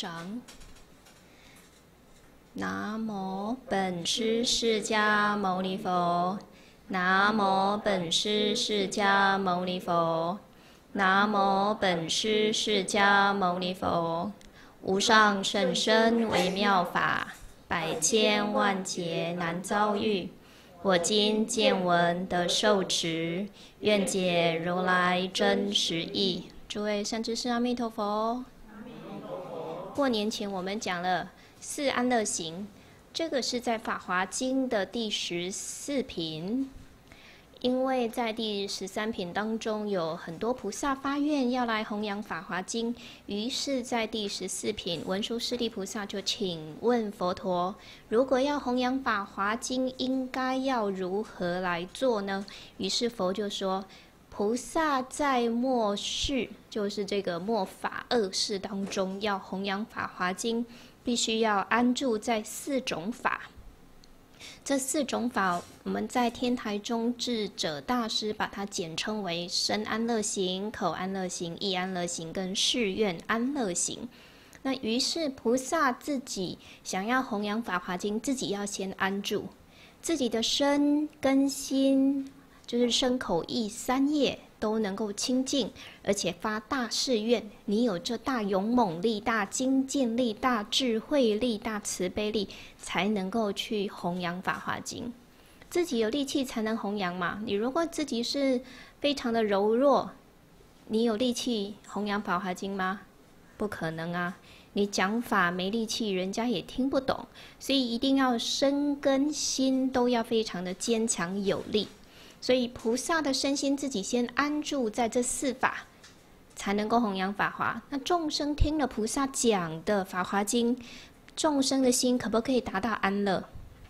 掌。南无本师释迦牟尼佛。南无本师释迦牟尼佛。南无本师释迦牟尼佛。无上甚深微妙法，百千万劫难遭遇。我今见闻得受持，愿解如来真实义。诸位善知识，阿弥陀佛。过年前我们讲了四安乐行，这个是在《法华经》的第14品。因为在第13品当中有很多菩萨发愿要来弘扬《法华经》，于是在第14品，文殊师利菩萨就请问佛陀：如果要弘扬《法华经》，应该要如何来做呢？于是佛就说：菩萨在末世，就是这个末法恶世当中，要弘扬《法华经》，必须要安住在4种法。这4种法，我们在天台宗智者大师把它简称为身安乐行、口安乐行、意安乐行跟誓愿安乐行。那于是菩萨自己想要弘扬《法华经》，自己要先安住自己的身跟心，就是身口意3业都能够清净，而且发大誓愿，你有这大勇猛力、大精进力、大智慧力、大慈悲力，才能够去弘扬《法华经》。自己有力气才能弘扬嘛。你如果自己是非常的柔弱，你有力气弘扬《法华经》吗？不可能啊。你讲法没力气，人家也听不懂。所以一定要身跟心都要非常的坚强有力。所以菩萨的身心自己先安住在这4法，才能够弘扬法华。那众生听了菩萨讲的《法华经》，众生的心可不可以达到安乐？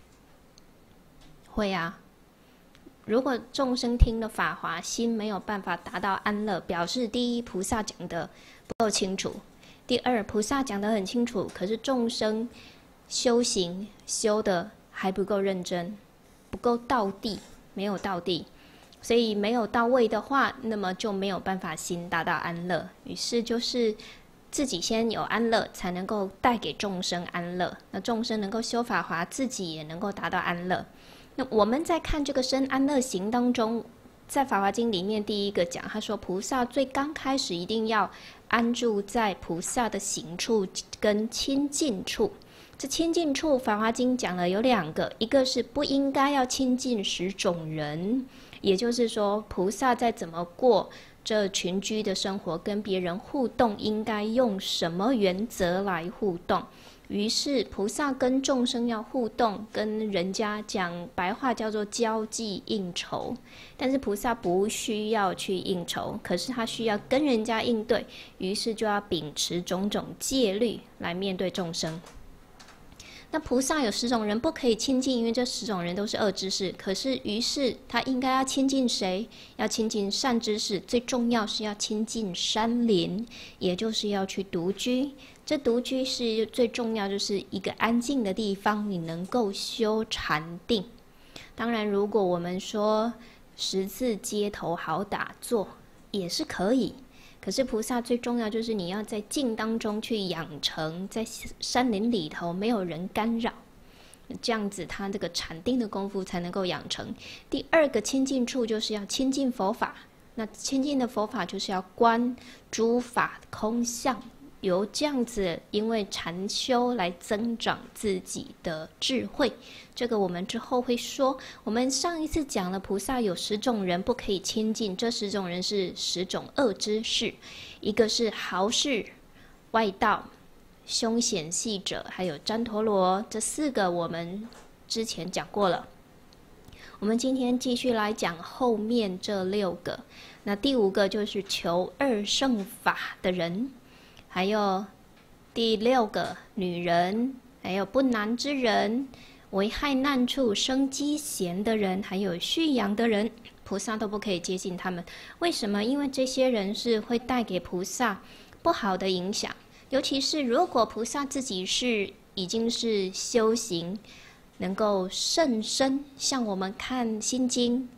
会啊。如果众生听了法华，心没有办法达到安乐，表示第一，菩萨讲的不够清楚；第二，菩萨讲的很清楚，可是众生修行修的还不够认真，不够到地。没有到地，所以没有到位的话，那么就没有办法心达到安乐。于是就是自己先有安乐，才能够带给众生安乐。那众生能够修法华，自己也能够达到安乐。那我们在看这个身安乐行当中，在《法华经》里面第一个讲，他说菩萨最刚开始一定要安住在菩萨的行处跟亲近处。这亲近处，《法华经》讲了有2个，一个是不应该要亲近10种人，也就是说，菩萨在怎么过这群居的生活，跟别人互动，应该用什么原则来互动。于是，菩萨跟众生要互动，跟人家讲白话叫做交际应酬。但是菩萨不需要去应酬，可是他需要跟人家应对，于是就要秉持种种戒律来面对众生。那菩萨有10种人不可以亲近，因为这10种人都是恶知识。可是，于是他应该要亲近谁？要亲近善知识。最重要是要亲近山林，也就是要去独居。这独居是最重要，就是一个安静的地方，你能够修禅定。当然，如果我们说10字街头好打坐，也是可以。可是菩萨最重要就是你要在静当中去养成，在山林里头没有人干扰，这样子他这个禅定的功夫才能够养成。第2个亲近处就是要亲近佛法，那亲近的佛法就是要观诸法空相，由这样子因为禅修来增长自己的智慧。这个我们之后会说。我们上一次讲了菩萨有10种人不可以亲近，这10种人是10种恶知识，一个是豪士、外道、凶险系者，还有旃陀罗。这4个我们之前讲过了。我们今天继续来讲后面这6个。那第5个就是求2乘法的人，还有第6个女人，还有不男之人，危害难处生积嫌的人，还有蓄养的人，菩萨都不可以接近他们。为什么？因为这些人是会带给菩萨不好的影响。尤其是如果菩萨自己已经是修行能够甚深，像我们看心经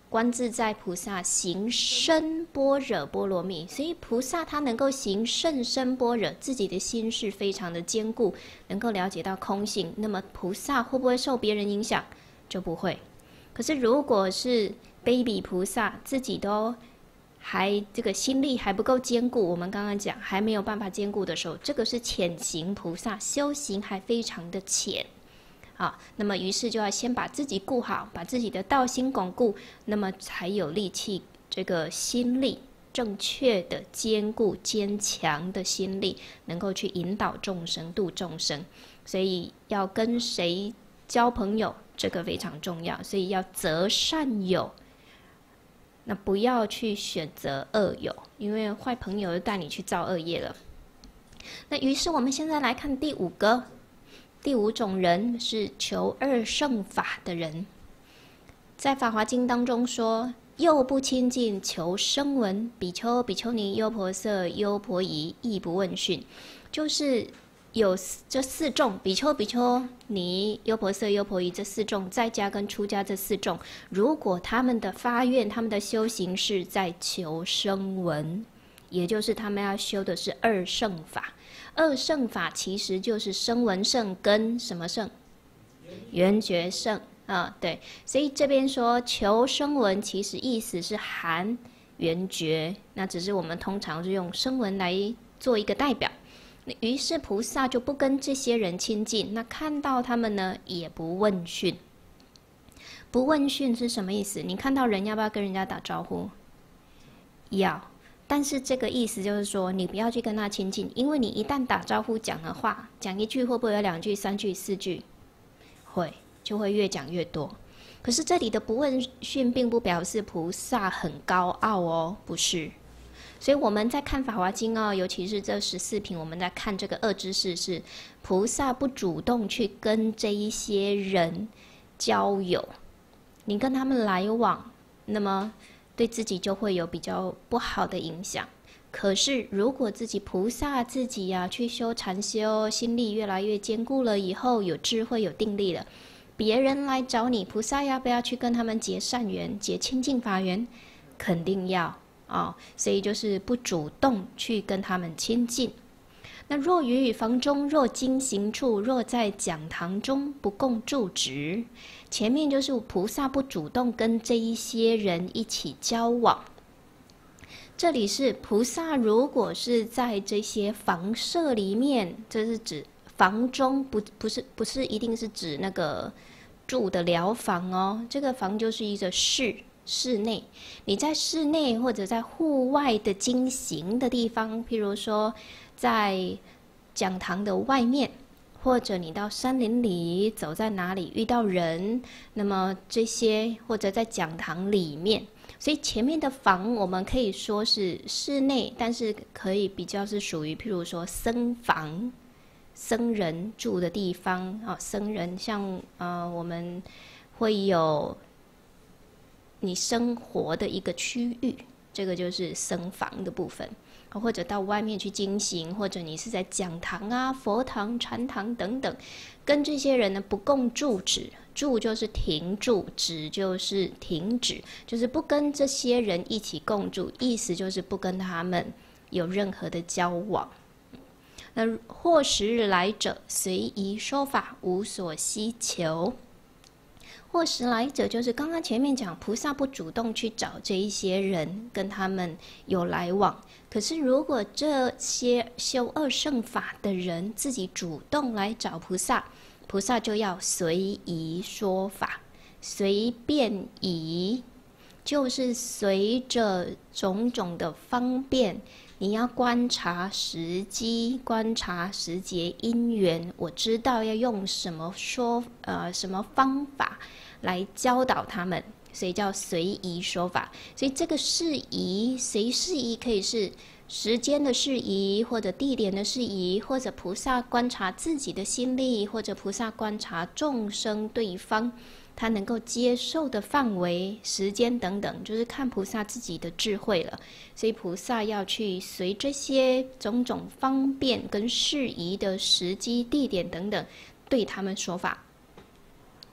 观自在菩萨行深般若波罗蜜，所以菩萨他能够行甚深般若，自己的心是非常的坚固，能够了解到空性。那么菩萨会不会受别人影响？就不会。可是如果是 baby 菩萨自己都还这个心力还不够坚固，我们刚刚讲还没有办法坚固的时候，这个是浅行菩萨，修行还非常的浅。那么于是就要先把自己顾好，把自己的道心巩固，那么才有力气，这个心力正确的、坚固、坚强的心力，能够去引导众生、度众生。所以要跟谁交朋友，这个非常重要。所以要择善友，那不要去选择恶友，因为坏朋友就带你去造恶业了。那于是我们现在来看第五种人是求二乘法的人，在《法华经》当中说：又不亲近求声闻，比丘、比丘尼、优婆塞、优婆夷，亦不问讯。就是有这四众，比丘、比丘尼、优婆塞、优婆夷这四众，在家跟出家这四众，如果他们的发愿、他们的修行是在求声闻，也就是他们要修的是二乘法。二乘法其实就是声闻乘跟什么乘？缘觉乘对，所以这边说求声闻，其实意思是含缘觉，那只是我们通常是用声闻来做一个代表。于是菩萨就不跟这些人亲近，那看到他们呢，也不问讯。不问讯是什么意思？你看到人要不要跟人家打招呼？要。但是这个意思就是说，你不要去跟他亲近，因为你一旦打招呼讲的话，讲一句会不会有2句、3句、4句？会，就会越讲越多。可是这里的不问讯并不表示菩萨很高傲哦，不是。所以我们在看《法华经》尤其是这14品，我们在看这个恶知识是菩萨不主动去跟这一些人交友，你跟他们来往，那么对自己就会有比较不好的影响。可是如果自己菩萨自己去修禅修，心力越来越坚固了以后，有智慧有定力了，别人来找你，菩萨要不要去跟他们结善缘、结清净法缘？肯定要所以就是不主动去跟他们亲近。那若于房中，若经行处，若在讲堂中，不共住职。前面就是菩萨不主动跟这一些人一起交往。这里是菩萨如果是在这些房舍里面，这是指房中，不是一定是指那个住的寮房这个房就是一个室内，你在室内或者在户外的经行的地方，譬如说在讲堂的外面，或者你到山林里走在哪里遇到人，那么这些或者在讲堂里面，所以前面的房我们可以说是室内，但是可以比较是属于譬如说僧房，僧人住的地方僧人像我们会有你生活的一个区域，这个就是僧房的部分。或者到外面去经行，或者你是在讲堂佛堂、禅堂等等，跟这些人呢不共住止。住就是停住，止就是停止，就是不跟这些人一起共住，意思就是不跟他们有任何的交往。那或时来者，随宜说法，无所希求。或时来者就是刚刚前面讲菩萨不主动去找这一些人跟他们有来往，可是如果这些修二乘法的人自己主动来找菩萨，菩萨就要随宜说法。随便宜就是随着种种的方便，你要观察时机，观察时节因缘，我知道要用什么什么方法来教导他们，所以叫随宜说法。所以这个事宜，随事宜可以是时间的事宜，或者地点的事宜，或者菩萨观察自己的心力，或者菩萨观察众生对方他能够接受的范围、时间等等，就是看菩萨自己的智慧了。所以菩萨要去随这些种种方便跟适宜的时机、地点等等，对他们说法。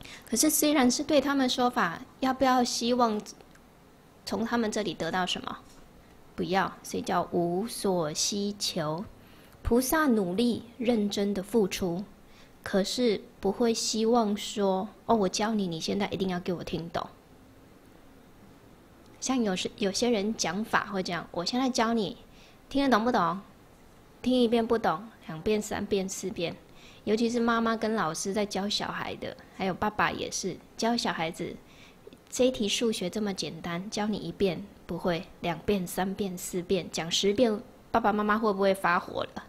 可是虽然是对他们说法，要不要希望从他们这里得到什么？不要，所以叫无所希求。菩萨努力认真的付出，可是不会希望说，哦，我教你，你现在一定要给我听懂。像有些人讲法会这样，我现在教你，听得懂不懂？听一遍不懂，2遍、3遍、4遍。尤其是妈妈跟老师在教小孩的，还有爸爸也是教小孩子，这一题数学这么简单，教你1遍不会，2遍、3遍、4遍，讲10遍，爸爸妈妈会不会发火了？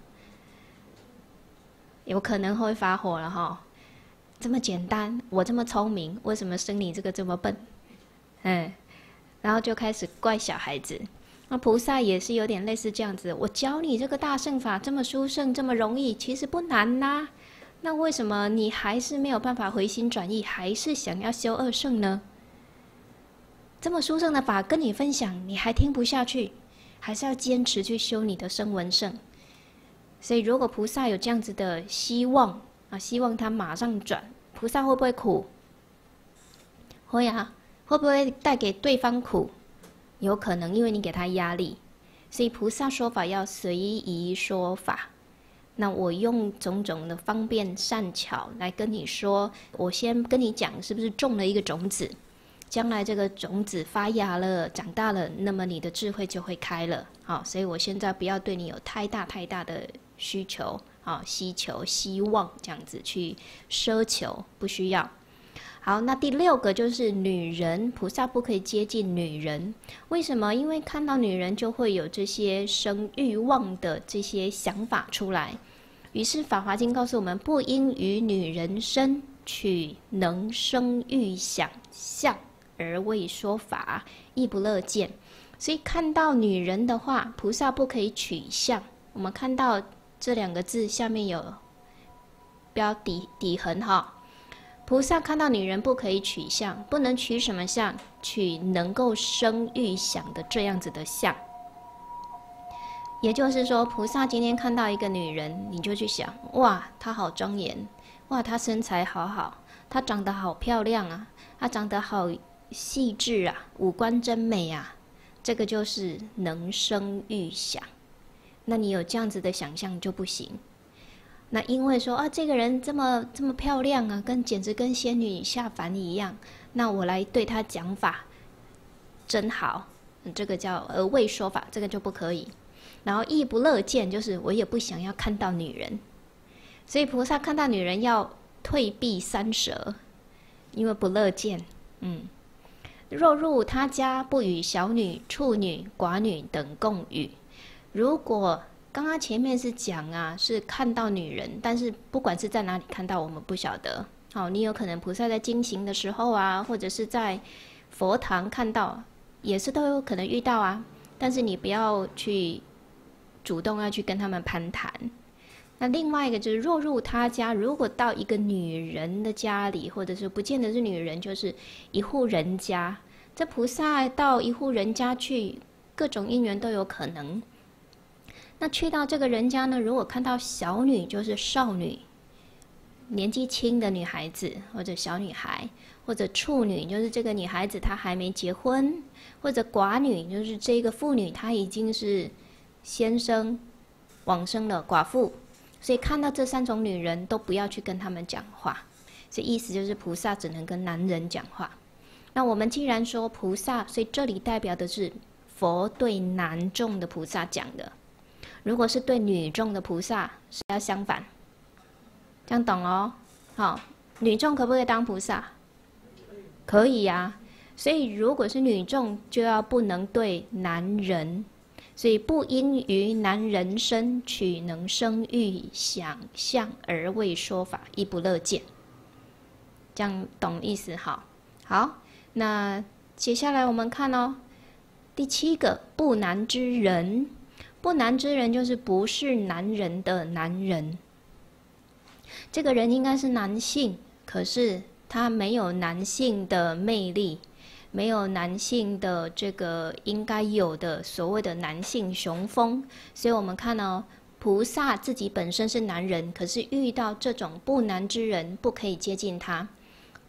有可能会发火了哈。这么简单，我这么聪明，为什么生你这个这么笨？然后就开始怪小孩子。那菩萨也是有点类似这样子，我教你这个大乘法这么殊胜，这么容易，其实不难呐。那为什么你还是没有办法回心转意，还是想要修2乘呢？这么殊胜的法跟你分享，你还听不下去，还是要坚持去修你的声闻乘。所以如果菩萨有这样子的希望啊，希望他马上转，菩萨会不会苦？会啊。会不会带给对方苦？有可能，因为你给他压力。所以菩萨说法要随宜说法。那我用种种的方便善巧来跟你说，我先跟你讲是不是种了一个种子，将来这个种子发芽了，长大了，那么你的智慧就会开了。好，所以我现在不要对你有太大的需求，希求、希望这样子去奢求，不需要。好，那第6个就是女人，菩萨不可以接近女人。为什么？因为看到女人就会有这些生欲望的这些想法出来。于是《法华经》告诉我们，不应于女人身，取能生欲想相而为说法，亦不乐见。所以看到女人的话，菩萨不可以取相。我们看到这2个字下面有标底横哈。菩萨看到女人不可以取相，不能取什么相？取能够生欲想的这样子的相。也就是说，菩萨今天看到一个女人，你就去想，哇，她好庄严，哇，她身材好好，她长得好漂亮啊，她长得好细致啊，五官真美啊，这个就是能生欲想。那你有这样子的想象就不行。那因为说啊，这个人这么漂亮啊，简直跟仙女下凡一样，那我来对她讲法，真好，这个叫而为说法，这个就不可以。然后亦不乐见，就是我也不想要看到女人，所以菩萨看到女人要退避三舍，因为不乐见。若入他家，不与小女、处女、寡女等共语。如果刚刚前面是讲啊，是看到女人，但是不管是在哪里看到，我们不晓得。好，你有可能菩萨在经行的时候啊，或者是在佛堂看到，也是都有可能遇到啊。但是你不要去主动要去跟他们攀谈。那另外一个就是，若入他家，如果到一个女人的家里，或者是不见得是女人，就是一户人家，这菩萨到一户人家去，各种因缘都有可能。那去到这个人家呢，如果看到小女，就是少女，年纪轻的女孩子或者小女孩，或者处女，就是这个女孩子她还没结婚，或者寡女，就是这个妇女她已经是先生往生了，寡妇。所以看到这3种女人都不要去跟他们讲话，所以意思就是菩萨只能跟男人讲话。那我们既然说菩萨，所以这里代表的是佛对男众的菩萨讲的。如果是对女众的菩萨，是要相反，这样懂哦？好，女众可不可以当菩萨？可以呀。所以如果是女众，就要不能对男人，所以不应于男人身，取能生欲想相而为说法，亦不乐见。这样懂意思？好，那接下来我们看哦，第7个不男之人。不男之人就是不是男人的男人，这个人应该是男性，可是他没有男性的魅力，没有男性的这个应该有的所谓的男性雄风。所以我们看哦，菩萨自己本身是男人，可是遇到这种不男之人，不可以接近他。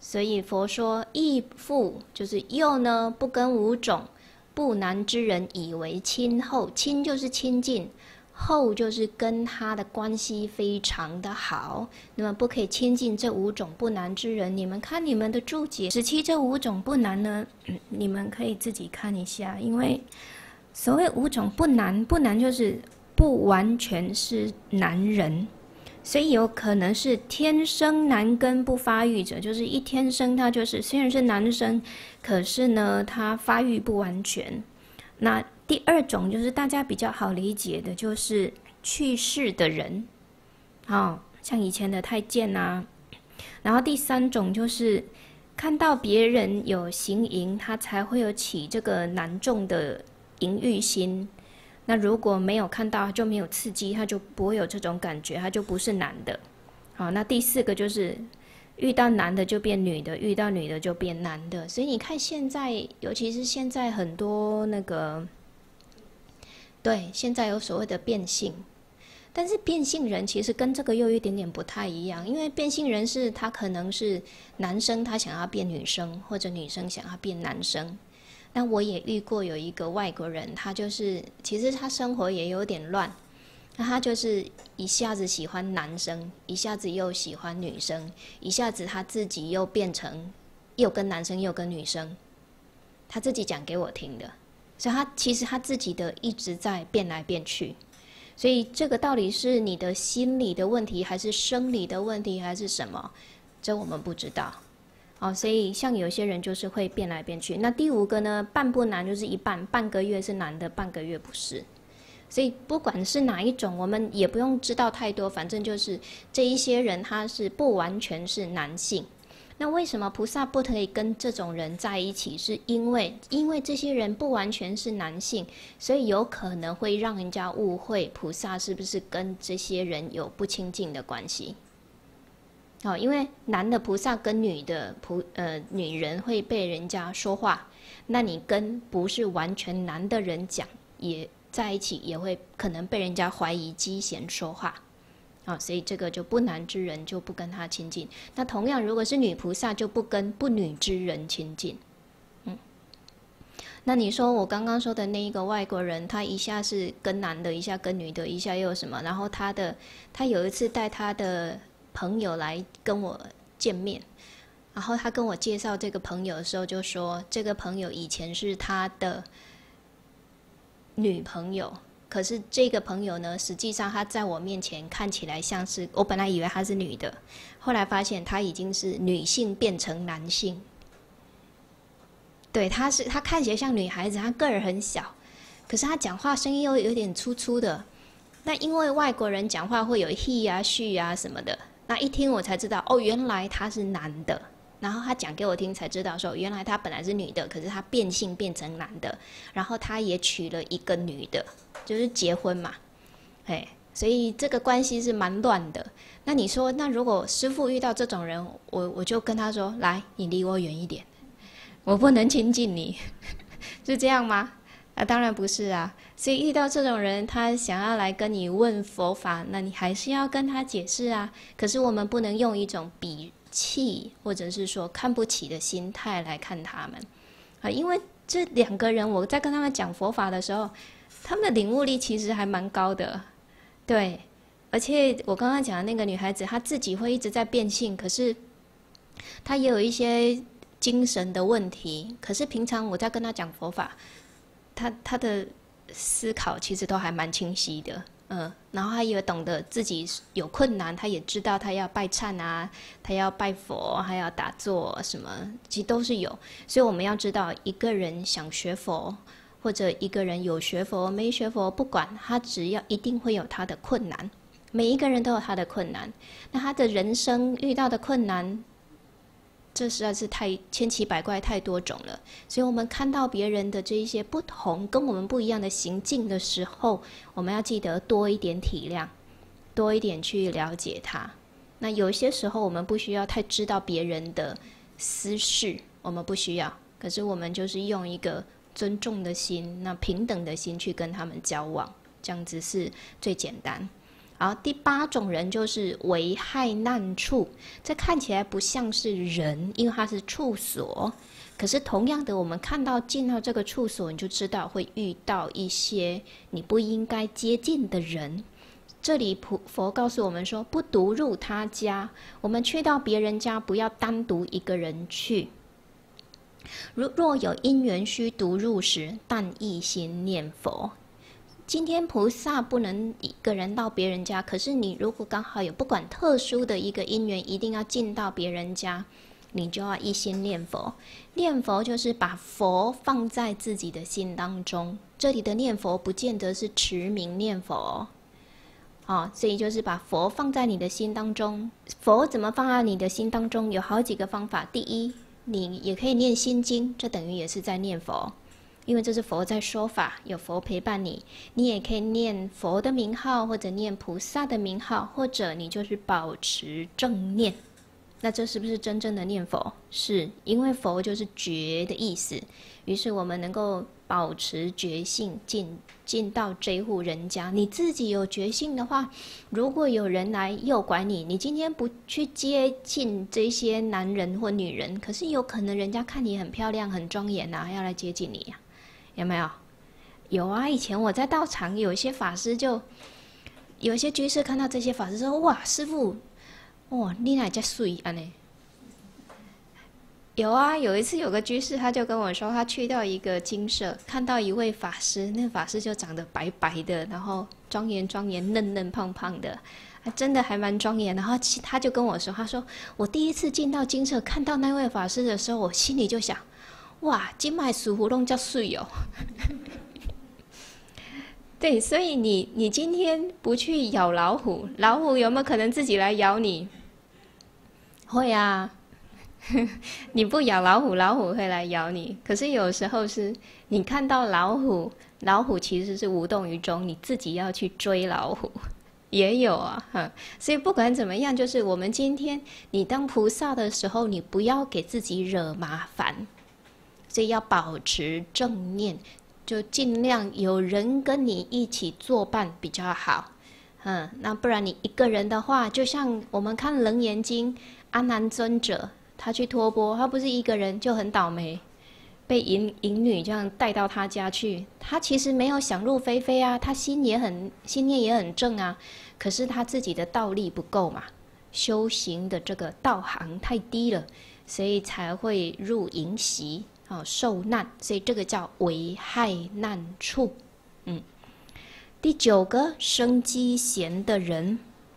所以佛说亦复就是又呢，不跟五种不男之人以为亲厚，亲就是亲近，厚就是跟他的关系非常的好，那么不可以亲近这五种不男之人。你们看你们的注解17这五种不男呢，你们可以自己看一下，因为所谓五种不男，不男就是不完全是男人，所以有可能是天生男根不发育者，就是一天生他就是虽然是男生，可是呢他发育不完全。那第二种就是大家比较好理解的，就是去世的人，像以前的太监啊。然后第三种就是看到别人有行淫，他才会有起这个男众的淫欲心。那如果没有看到，他就没有刺激，他就不会有这种感觉，他就不是男的。好，那第四个就是遇到男的就变女的，遇到女的就变男的。所以你看现在，尤其是现在很多那个，对，现在有所谓的变性，但是变性人其实跟这个又有一点点不太一样，因为变性人是他可能是男生，他想要变女生，或者女生想要变男生。那我也遇过有一个外国人，他就是其实他生活也有点乱，那他就是一下子喜欢男生，一下子又喜欢女生，一下子他自己又变成又跟男生又跟女生，他自己讲给我听的，所以他其实他自己的一直在变来变去。所以这个到底是你的心理的问题，还是生理的问题，还是什么？这我们不知道。所以像有些人就是会变来变去。那第五个呢，半不男就是一半，半个月是男的，半个月不是。所以不管是哪一种，我们也不用知道太多，反正就是这一些人他是不完全是男性。那为什么菩萨不可以跟这种人在一起？是因为这些人不完全是男性，所以有可能会让人家误会菩萨是不是跟这些人有不亲近的关系。因为男的菩萨跟女的女人会被人家说话，那你跟不是完全男的人讲，也在一起也会可能被人家怀疑畸贤说话。所以这个就不男之人就不跟他亲近。那同样如果是女菩萨就不跟不女之人亲近。那你说我刚刚说的那一个外国人，他一下是跟男的，一下跟女的，一下又什么，然后他有一次带他的朋友来跟我见面，然后他跟我介绍这个朋友的时候就说，这个朋友以前是他的女朋友，可是这个朋友呢，实际上他在我面前看起来像是，我本来以为他是女的，后来发现他已经是女性变成男性。对，他看起来像女孩子，他个儿很小，可是他讲话声音又有点粗粗的。那因为外国人讲话会有 he 啊 she 啊什么的，那一听我才知道，原来他是男的。然后他讲给我听才知道说，原来他本来是女的，可是他变性变成男的，然后他也娶了一个女的，就是结婚嘛。所以这个关系是蛮乱的。那你说，那如果师父遇到这种人，我就跟他说，来，你离我远一点，我不能亲近你。是这样吗？当然不是啊。所以遇到这种人，他想要来跟你问佛法，那你还是要跟他解释啊。可是我们不能用一种鄙弃或者是说看不起的心态来看他们因为这两个人我在跟他们讲佛法的时候，他们的领悟力其实还蛮高的。对，而且我刚刚讲的那个女孩子，她自己会一直在变性，可是她也有一些精神的问题，可是平常我在跟她讲佛法，她的思考其实都还蛮清晰的。然后他也懂得自己有困难，他也知道他要拜忏啊，他要拜佛，还要打坐什么，其实都是有。所以我们要知道，一个人想学佛，或者一个人有学佛没学佛，不管他，只要一定会有他的困难。每一个人都有他的困难，那他的人生遇到的困难，这实在是太千奇百怪，太多种了。所以我们看到别人的这一些不同，跟我们不一样的行径的时候，我们要记得多一点体谅，多一点去了解他。那有些时候我们不需要太知道别人的私事，我们不需要，可是我们就是用一个尊重的心，那平等的心去跟他们交往，这样子是最简单。 好，第8种人就是危害难处，这看起来不像是人，因为它是处所。可是同样的，我们看到进到这个处所，你就知道会遇到一些你不应该接近的人。这里佛告诉我们说，不独入他家，我们去到别人家，不要单独一个人去。若有因缘须独入时，但一心念佛。今天菩萨不能一个人到别人家，可是你如果刚好有不管特殊的一个因缘，一定要进到别人家，你就要一心念佛。念佛就是把佛放在自己的心当中，这里的念佛不见得是持名念佛所以就是把佛放在你的心当中。佛怎么放在你的心当中？有好几个方法。第一，你也可以念心经，这等于也是在念佛，因为这是佛在说法，有佛陪伴你。你也可以念佛的名号，或者念菩萨的名号，或者你就是保持正念。那这是不是真正的念佛？是，因为佛就是觉的意思，于是我们能够保持觉性，进到这户人家。你自己有觉性的话，如果有人来诱拐你，你今天不去接近这些男人或女人，可是有可能人家看你很漂亮很庄严啊，要来接近你有没有？有啊，以前我在道场，有一些法师有一些居士看到这些法师说，哇，师父，你哪这水啊呢？有啊，有一次有个居士他就跟我说，他去到一个精舍，看到一位法师，那个法师就长得白白的，然后庄严嫩嫩胖胖的，真的还蛮庄严。然后他就跟我说，他说我第一次进到精舍看到那位法师的时候，我心里就想，哇，今麦师父弄这水哦。对，所以你今天不去咬老虎，老虎有没有可能自己来咬你？会啊。你不咬老虎，老虎会来咬你。可是有时候是你看到老虎，老虎其实是无动于衷，你自己要去追老虎，也有啊。所以不管怎么样，就是我们今天你当菩萨的时候，你不要给自己惹麻烦，所以要保持正念，就尽量有人跟你一起作伴比较好。那不然你一个人的话，就像我们看《楞严经》，阿难尊者他去托钵，他不是一个人，就很倒霉，被淫女这样带到他家去。他其实没有想入非非啊，他心念也很正啊，可是他自己的道力不够嘛，修行的这个道行太低了，所以才会入淫习受难，所以这个叫危害难处。第9个，生积嫌的人。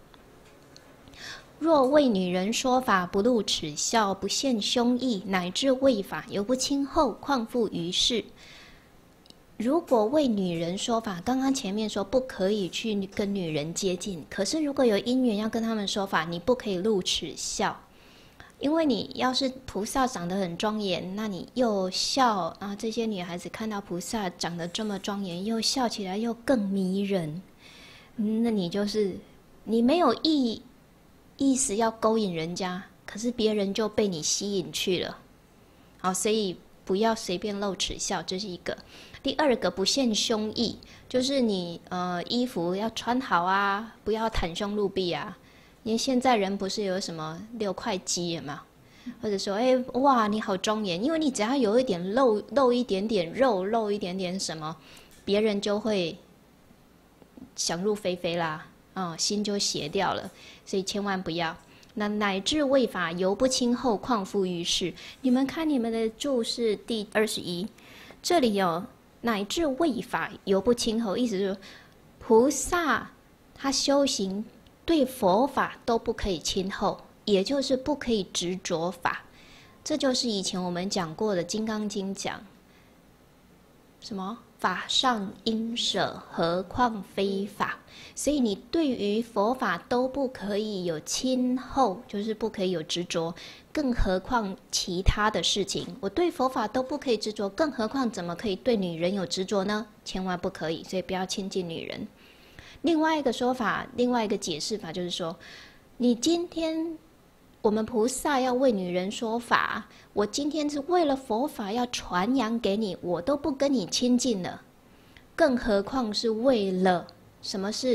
若为女人说法，不露齿笑，不现凶意，乃至为法犹不轻厚，况复于世。如果为女人说法，刚刚前面说不可以去跟女人接近，可是如果有因缘要跟他们说法，你不可以露齿笑，因为你要是菩萨长得很庄严，那你又笑啊，这些女孩子看到菩萨长得这么庄严，又笑起来又更迷人，那你就是你没有意思要勾引人家，可是别人就被你吸引去了。所以不要随便露齿笑，这是一个。第2个，不现凶意，就是你衣服要穿好啊，不要袒胸露臂啊。因为现在人不是有什么6块肌嘛，或者说哇你好庄严，因为你只要有一点露一点点肉，露一点点什么，别人就会想入非非啦，心就邪掉了，所以千万不要。那乃至为法犹不轻厚，况复于世。你们看你们的注释第21，这里有乃至为法犹不轻厚，意思就是菩萨他修行对佛法都不可以轻厚，也就是不可以执着法。这就是以前我们讲过的《金刚经》讲什么法上应舍，何况非法。所以你对于佛法都不可以有轻厚，就是不可以有执着，更何况其他的事情。我对佛法都不可以执着，更何况怎么可以对女人有执着呢？千万不可以，所以不要亲近女人。另外一个说法，另外一个解释法就是说，你今天我们菩萨要为女人说法，我今天是为了佛法要传扬给你，我都不跟你亲近了，更何况是为了什么事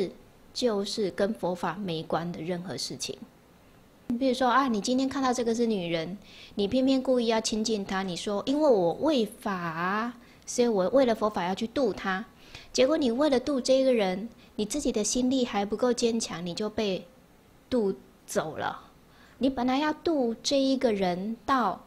就是跟佛法没关的任何事情。比如说啊，你今天看到这个是女人，你偏偏故意要亲近她，你说因为我为法，所以我为了佛法要去度她，结果你为了度这个人，你自己的心力还不够坚强，你就被度走了。你本来要度这一个人到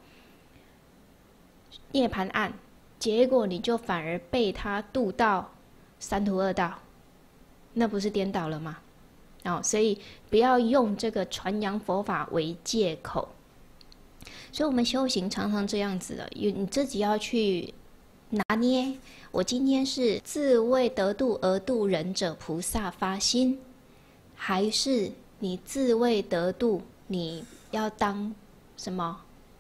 涅槃岸，结果你就反而被他度到三途二道，那不是颠倒了吗？所以不要用这个传扬佛法为借口。所以我们修行常常这样子的，你自己要去拿捏。我今天是自为得度而度人者菩萨发心，还是你自为得度，你要当什么？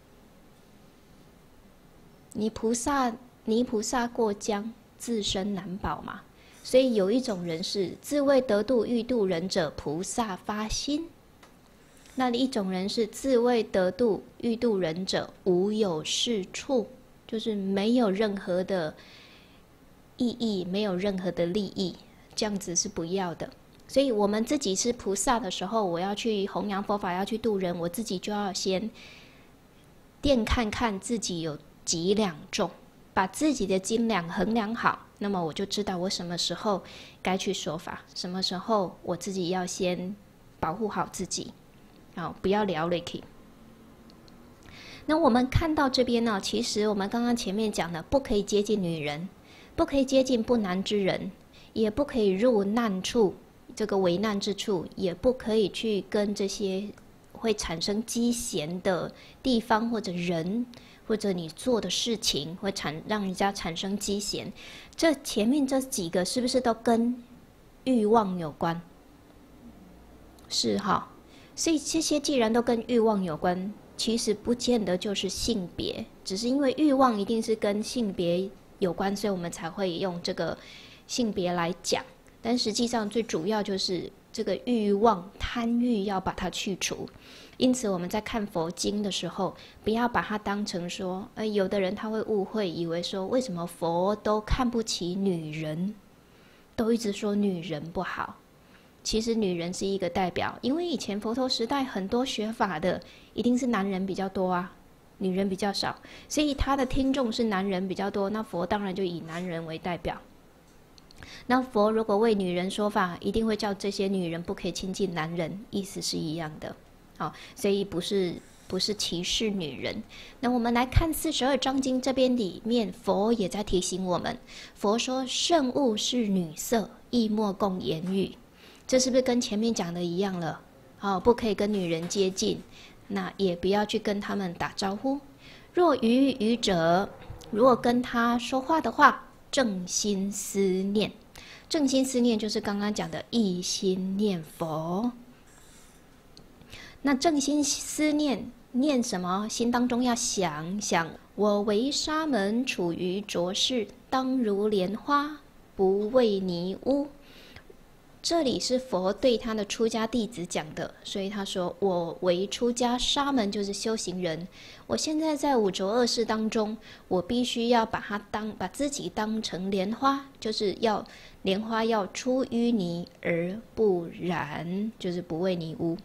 你菩萨过江，自身难保嘛。所以有一种人是自为得度欲度人者菩萨发心，那一种人是自为得度欲度人者无有是处，就是没有任何的意义，没有任何的利益，这样子是不要的。所以我们自己是菩萨的时候，我要去弘扬佛法，要去度人，我自己就要先掂看看自己有几两重，把自己的斤两衡量好，那么我就知道我什么时候该去说法，什么时候我自己要先保护好自己，不要聊了去。那我们看到这边呢，其实我们刚刚前面讲的，不可以接近女人，不可以接近不难之人，也不可以入难处，这个危难之处，也不可以去跟这些会产生积嫌的地方或者人，或者你做的事情会让人家产生积嫌。这前面这几个是不是都跟欲望有关？是哈。所以这些既然都跟欲望有关，其实不见得就是性别，只是因为欲望一定是跟性别有关，所以我们才会用这个性别来讲。但实际上最主要就是这个欲望贪欲要把它去除。因此我们在看佛经的时候，不要把它当成说有的人他会误会，以为说为什么佛都看不起女人，都一直说女人不好。其实女人是一个代表，因为以前佛陀时代很多学法的一定是男人比较多啊，女人比较少，所以他的听众是男人比较多，那佛当然就以男人为代表。那佛如果为女人说法，一定会叫这些女人不可以亲近男人，意思是一样的。所以不是歧视女人。那我们来看42章经这边里面，佛也在提醒我们，佛说圣物是女色，亦莫共言语。这是不是跟前面讲的一样了？不可以跟女人接近，那也不要去跟他们打招呼。若与语者，如果跟他说话的话，正心思念。正心思念就是刚刚讲的一心念佛。那正心思念，念什么？心当中要想我为沙门，处于浊世，当如莲花，不为泥污。这里是佛对他的出家弟子讲的，所以他说我为出家沙门，就是修行人，我现在在五浊恶世当中，我必须要把自己当成莲花，就是要莲花要出淤泥而不染，就是不为泥污。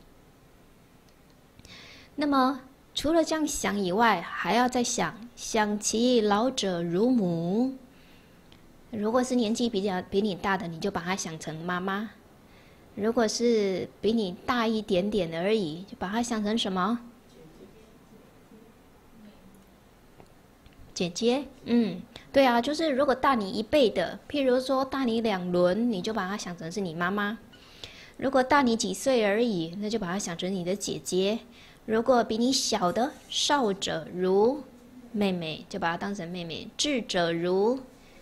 那么除了这样想以外，还要再想其老者如母。如果是年纪比你大的，你就把它想成妈妈；如果是比你大一点点而已，就把它想成什么？姐姐。对啊，就是如果大你1倍的，譬如说大你2轮，你就把它想成是你妈妈；如果大你几岁而已，那就把它想成你的姐姐；如果比你小的，少者如妹妹，就把它当成妹妹；智者如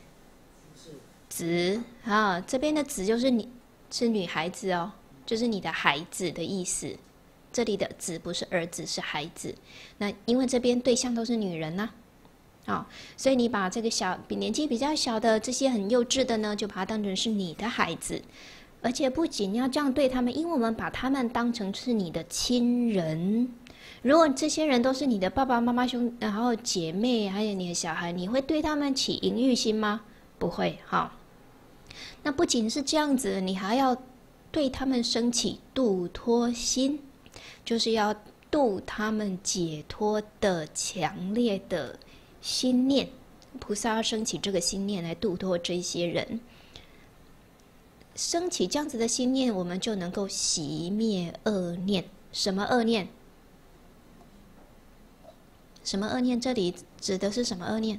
子这边的子就是是女孩子哦，就是你的孩子的意思。这里的子不是儿子，是孩子。那因为这边对象都是女人所以你把这个年纪比较小的这些很幼稚的呢，就把它当成是你的孩子。而且不仅要这样对他们，因为我们把他们当成是你的亲人。如果这些人都是你的爸爸妈妈然后姐妹还有你的小孩，你会对他们起淫欲心吗？不会那不仅是这样子，你还要对他们升起度脱心，就是要度他们解脱的强烈的心念。菩萨要升起这个心念来度脱这些人。升起这样子的心念，我们就能够熄灭恶念。什么恶念？什么恶念？这里指的是什么恶念？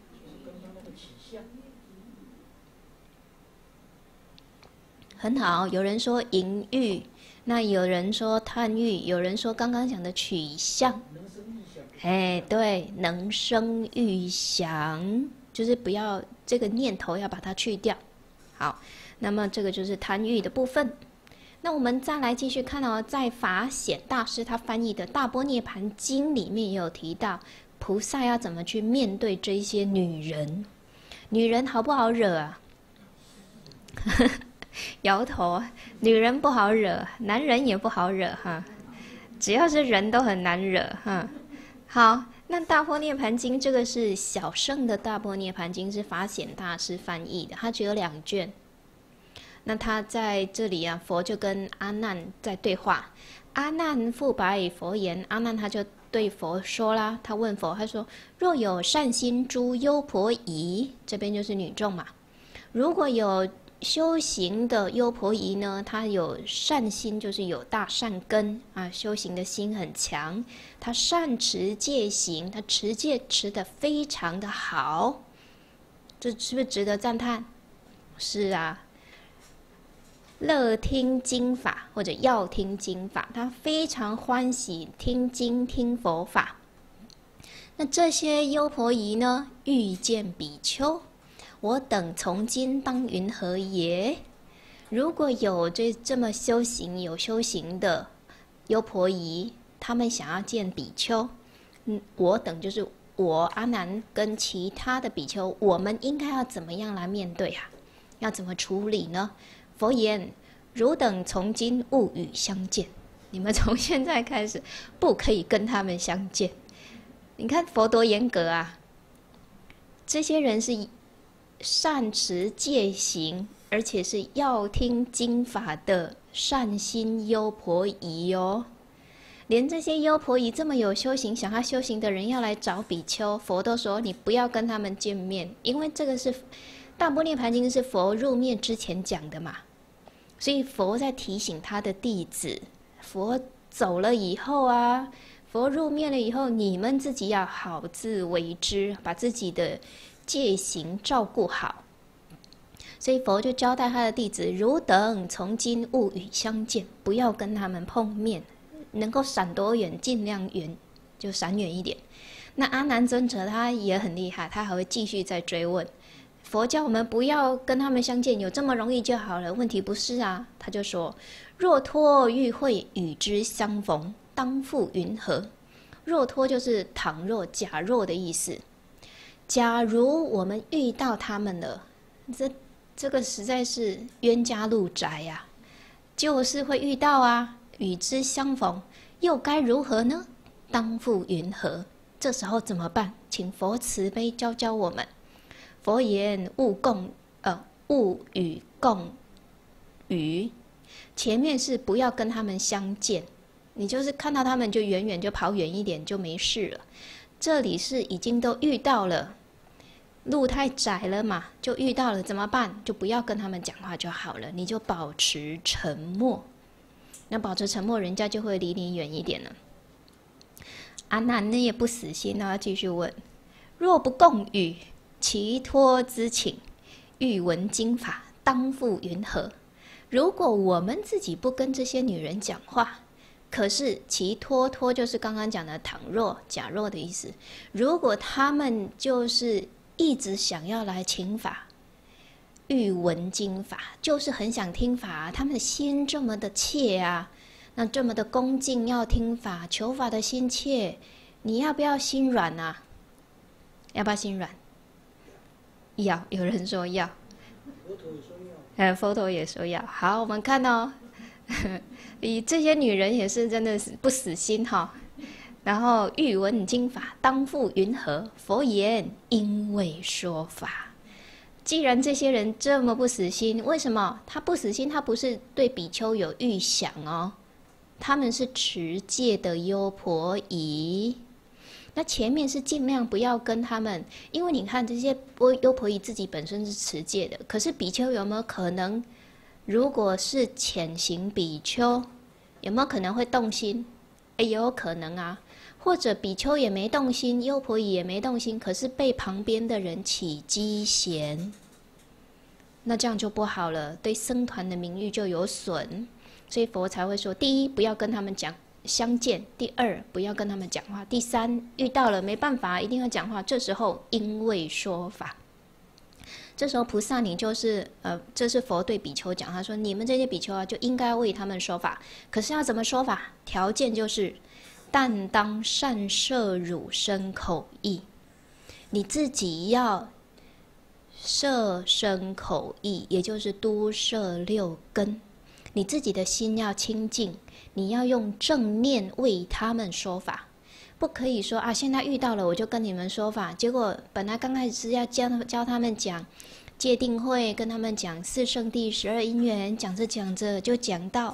很好，有人说淫欲，那有人说贪欲，有人说刚刚讲的取向。哎，对，能生欲想，就是不要这个念头要把它去掉。好，那么这个就是贪欲的部分。那我们再来继续看哦，在法显大师他翻译的《大般涅盘经》里面也有提到，菩萨要怎么去面对这些女人。女人好不好惹啊？摇头，女人不好惹，男人也不好惹哈，只要是人都很难惹哈。好，那《大般涅盘经》这个是小乘的《大般涅盘经》，是法显大师翻译的，它只有2卷。那他在这里啊，佛就跟阿难在对话。阿难复白佛言，阿难他就对佛说啦，他问佛，他说：若有善心诸优婆夷，这边就是女众嘛。如果有修行的优婆夷呢，他有善心，就是有大善根啊，修行的心很强，他善持戒行，他持戒持得非常的好，这是不是值得赞叹？是啊。乐听经法或者要听经法，他非常欢喜听经听佛法。那这些优婆夷呢，欲见比丘，我等从今当云何耶？如果有这么修行有修行的优婆夷，他们想要见比丘，我等就是我阿难跟其他的比丘，我们应该要怎么样来面对啊？要怎么处理呢？佛言：汝等从今勿与相见。你们从现在开始不可以跟他们相见。你看佛多严格啊！这些人是善持戒行，而且是要听经法的善心优婆夷哦。连这些优婆夷这么有修行、想要修行的人要来找比丘，佛都说你不要跟他们见面，因为这个是《大般涅盘经》是佛入灭之前讲的嘛。所以佛在提醒他的弟子，佛走了以后啊，佛入灭了以后，你们自己要好自为之，把自己的戒行照顾好。所以佛就交代他的弟子，汝等从今勿与相见，不要跟他们碰面，能够闪多远尽量远，就闪远一点。那阿难尊者他也很厉害，他还会继续再追问。佛教我们不要跟他们相见，有这么容易就好了？问题不是啊，他就说：若脱欲会与之相逢，当复云何？若脱就是倘若、假若的意思。假如我们遇到他们了，这个实在是冤家路窄呀，就是会遇到啊，与之相逢，又该如何呢？当复云何？这时候怎么办？请佛慈悲教教我们。佛言：勿与共语。前面是不要跟他们相见，你就是看到他们就远远就跑远一点就没事了。这里是已经都遇到了，路太窄了嘛，就遇到了怎么办？就不要跟他们讲话就好了，你就保持沉默。那保持沉默，人家就会离你远一点了。阿难呢也不死心啊，继续问：若不共语，其托之请，欲闻经法，当复云何？如果我们自己不跟这些女人讲话，可是其托就是刚刚讲的倘若、假若的意思。如果他们就是一直想要来请法，欲闻经法，就是很想听法，他们的心这么的切啊，那这么的恭敬要听法、求法的心切，你要不要心软啊？要不要心软？要，有人说要，佛陀也说要。好，我们看哦，这些女人也是真的是不死心哈。然后欲闻经法，当复云何？佛言：因为说法。 既然这些人这么不死心，为什么他不死心？他不是对比丘有预想哦，他们是持戒的优婆夷。那前面是尽量不要跟他们，因为你看这些优婆夷自己本身是持戒的，可是比丘有没有可能，如果是潜行比丘，有没有可能会动心？也有可能啊。或者比丘也没动心，优婆夷也没动心，可是被旁边的人起讥嫌，那这样就不好了，对僧团的名誉就有损。所以佛才会说：第一，不要跟他们讲相见；第二，不要跟他们讲话；第三，遇到了没办法，一定要讲话。这时候因为说法，这时候菩萨你就是这是佛对比丘讲，他说你们这些比丘啊，就应该为他们说法。可是要怎么说法？条件就是。但当善摄汝身口意，你自己要摄身口意，也就是都摄六根。你自己的心要清净，你要用正念为他们说法，不可以说啊，现在遇到了我就跟你们说法，结果本来刚开始是要教他们讲戒定慧，跟他们讲四圣谛、12因缘，讲着讲着就讲到，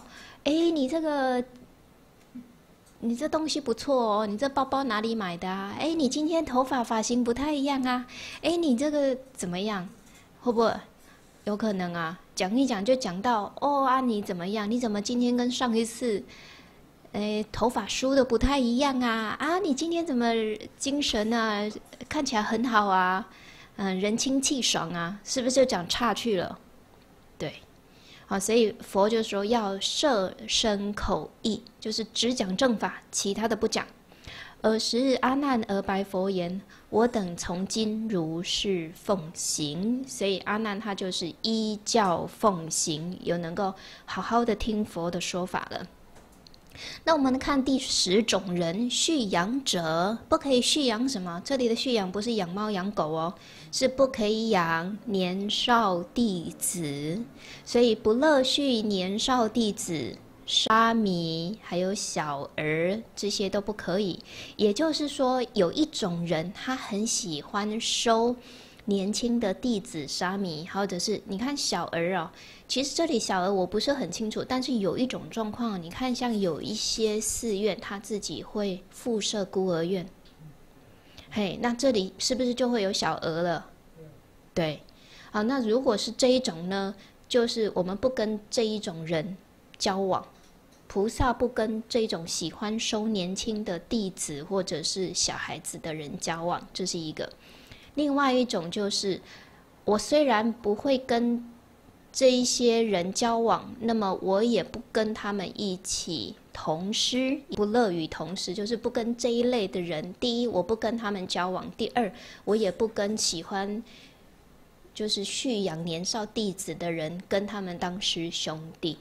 你这东西不错哦，你这包包哪里买的啊？你今天头发型不太一样啊？你这个怎么样？会不会有可能啊？讲一讲就讲到你怎么样？你怎么今天跟上一次，头发梳的不太一样啊？你今天怎么精神啊？看起来很好啊，人清气爽啊，是不是就讲岔去了？对。好，所以佛就说要摄身口意，就是只讲正法，其他的不讲。尔时阿难而白佛言：我等从今如是奉行。所以阿难他就是依教奉行，有能够好好的听佛的说法了。那我们看第10种人，蓄养者，不可以蓄养什么？这里的蓄养不是养猫养狗哦，是不可以养年少弟子，所以不乐蓄年少弟子、沙弥还有小儿，这些都不可以。也就是说，有一种人他很喜欢收年轻的弟子、沙弥，或者是你看小儿哦。其实这里小儿我不是很清楚，但是有一种状况，你看像有一些寺院他自己会附设孤儿院，那这里是不是就会有小儿了？对，好，那如果是这一种呢，就是我们不跟这一种人交往，菩萨不跟这种喜欢收年轻的弟子或者是小孩子的人交往，这是一个。另外一种就是我虽然不会跟这一些人交往，那么我也不跟他们一起同师，不乐于同师，就是不跟这一类的人。第一，我不跟他们交往；第二，我也不跟喜欢就是蓄养年少弟子的人跟他们当师兄弟。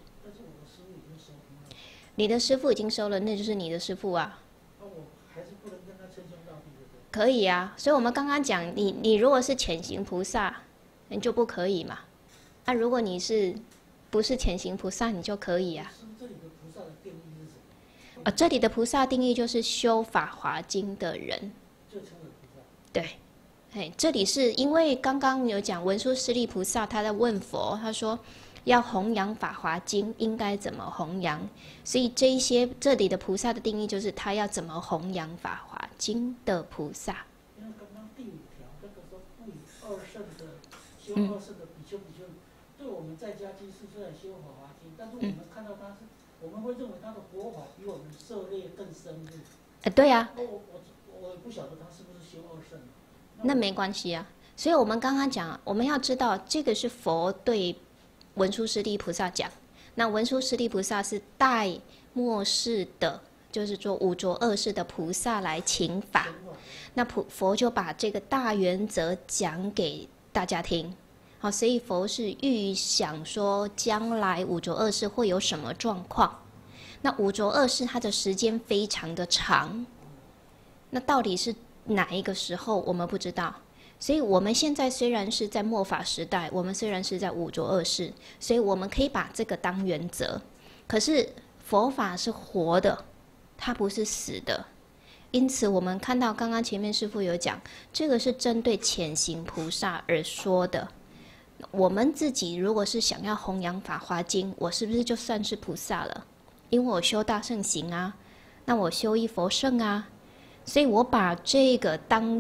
你的师父已经收了，那就是你的师父啊。 我还是不能跟他称兄道弟，对不对？ 可以啊，所以我们刚刚讲，你如果是潜行菩萨，你就不可以嘛。如果你不是潜行菩萨，你就可以啊。 这里的菩萨的定义是什么？ 这里的菩萨定义就是修法华经的人， 就称为菩萨。 对，这里是因为刚刚有讲文殊师利菩萨他在问佛，他说要弘扬法华经应该怎么弘扬，所以这里的菩萨的定义就是他要怎么弘扬法华经的菩萨。 因为刚刚第5条那个说不以2圣的修2圣的比丘，对我们在家居士虽然修法华经，但是我们看到他是，我们会认为他的佛法比我们涉猎更深入。 对呀。 我也不晓得他是不是修2圣。 那没关系啊。所以我们刚刚讲，我们要知道这个是佛对文殊师利菩萨讲，那文殊师利菩萨是代末世的，就是说五浊恶世的菩萨来请法，那佛就把这个大原则讲给大家听。好，所以佛是预想说将来五浊恶世会有什么状况。那五浊恶世它的时间非常的长，那到底是哪一个时候我们不知道。所以我们现在虽然是在末法时代，我们虽然是在五浊恶世，所以我们可以把这个当原则。可是佛法是活的，它不是死的。因此我们看到刚刚前面师父有讲，这个是针对潜行菩萨而说的。 我们自己如果是想要弘扬法华经，我是不是就算是菩萨了？因为我修大乘行啊，那我修一佛圣啊，所以我把这个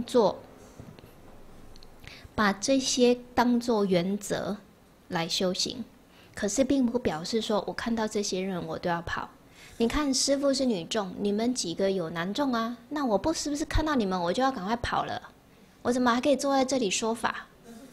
把这些当作原则来修行。可是并不表示说我看到这些人我都要跑。你看师父是女众，你们几个有男众啊，那我不是不是看到你们我就要赶快跑了？我怎么还可以坐在这里说法？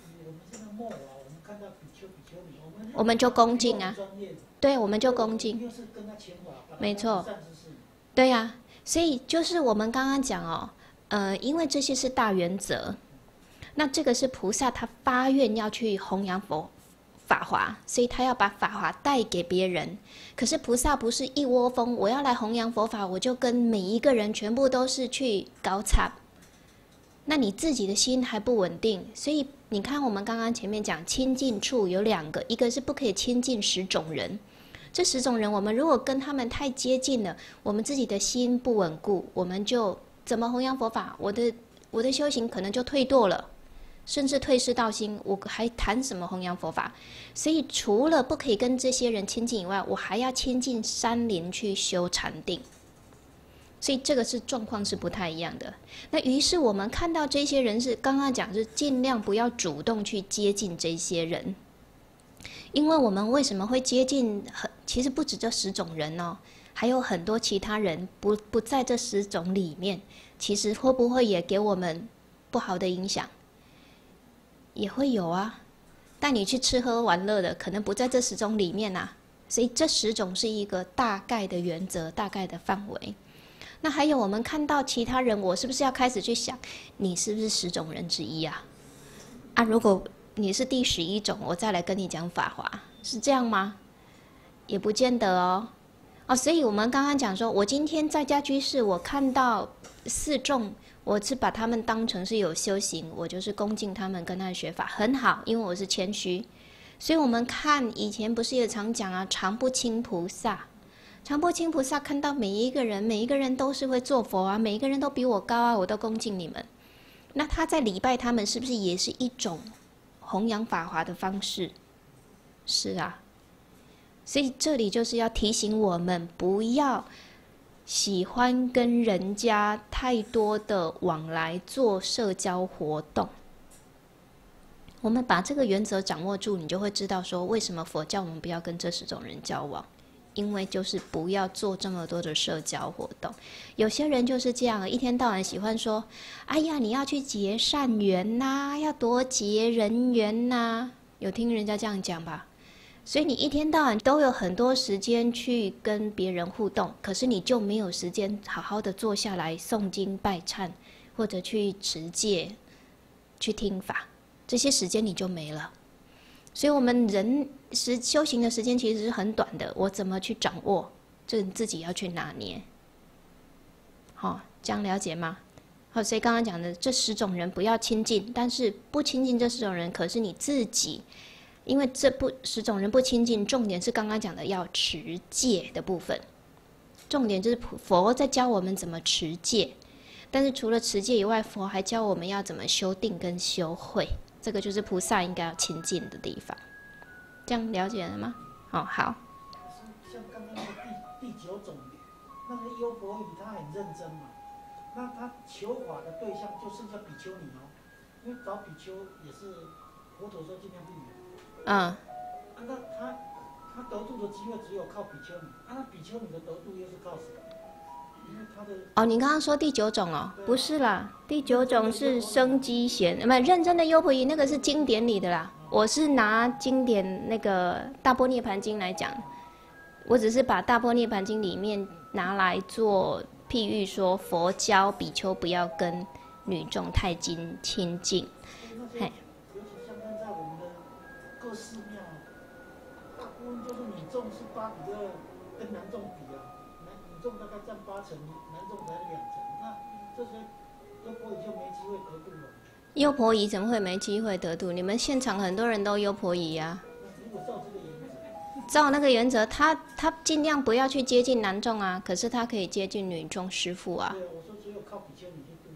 我们就恭敬啊，对，我们就恭敬，没错，对呀，所以就是我们刚刚讲哦，因为这些是大原则，那这个是菩萨他发愿要去弘扬法华，所以他要把法华带给别人。可是菩萨不是一窝蜂，我要来弘扬佛法，我就跟每一个人全部都是去搞惨。那你自己的心还不稳定，所以你看我们刚刚前面讲亲近处有2个，一个是不可以亲近10种人。这10种人，我们如果跟他们太接近了，我们自己的心不稳固，我们就怎么弘扬佛法？我的修行可能就退堕了。甚至退失道心，我还谈什么弘扬佛法？所以除了不可以跟这些人亲近以外，我还要亲近山林去修禅定。所以这个是状况是不太一样的。那于是我们看到这些人是刚刚讲，是尽量不要主动去接近这些人，因为我们为什么会接近？其实不止这10种人哦，还有很多其他人不在这10种里面，其实会不会也给我们不好的影响？也会有啊，带你去吃喝玩乐的可能不在这10种里面啊，所以这10种是一个大概的原则，大概的范围。那还有我们看到其他人，我是不是要开始去想，你是不是10种人之一啊？如果你是第11种，我再来跟你讲法华，是这样吗？也不见得哦。所以我们刚刚讲说，我今天在家居士，我看到4众。我是把他们当成是有修行，我就是恭敬他们，跟他的学法很好，因为我是谦虚。所以我们看以前不是也常讲啊，常不轻菩萨，常不轻菩萨看到每一个人都是会做佛啊，每一个人都比我高啊，我都恭敬你们。那他在礼拜他们，是不是也是一种弘扬法华的方式？是啊，所以这里就是要提醒我们，不要喜欢跟人家太多的往来做社交活动。我们把这个原则掌握住，你就会知道说为什么佛教我们不要跟这10种人交往，因为就是不要做这么多的社交活动。有些人就是这样，一天到晚喜欢说，哎呀你要去结善缘啊，要多结人缘啊，有听人家这样讲吧？所以你一天到晚都有很多时间去跟别人互动，可是你就没有时间好好的坐下来诵经拜忏，或者去持戒，去听法，这些时间你就没了。所以我们人修行的时间其实是很短的，我怎么去掌握，这你自己要去拿捏。好，这样了解吗？好，所以刚刚讲的这10种人不要亲近，但是不亲近这10种人，可是你自己。因为这10种人不亲近，重点是刚刚讲的要持戒的部分，重点就是佛在教我们怎么持戒，但是除了持戒以外，佛还教我们要怎么修定跟修慧，这个就是菩萨应该要亲近的地方。这样了解了吗？好。 像刚刚那个第9种，那个优婆夷他很认真嘛，那他求法的对象就剩下比丘尼哦，因为找比丘也是佛陀说尽量避免。他得度的机会只有靠比丘尼，那比丘尼的得度又是靠什么？因为他的你刚刚说第9种哦，不是啦，第9种是生机贤，不认真的优婆夷，那个是经典里的啦。我是拿经典那个大般涅盘经来讲，我只是把大般涅盘经里面拿来做譬喻，说佛教比丘不要跟女众太亲近。 各寺庙，大部分就是女众是8比2，跟男众比啊，女众大概占8成，男众才2成，那这些优婆夷就没机会得度了。 优婆夷怎么会没机会得度？你们现场很多人都优婆夷啊。 如果照这个原则， 照那个原则，他尽量不要去接近男众啊，可是他可以接近女众师父啊。 对，我说只有靠比丘尼去度他们。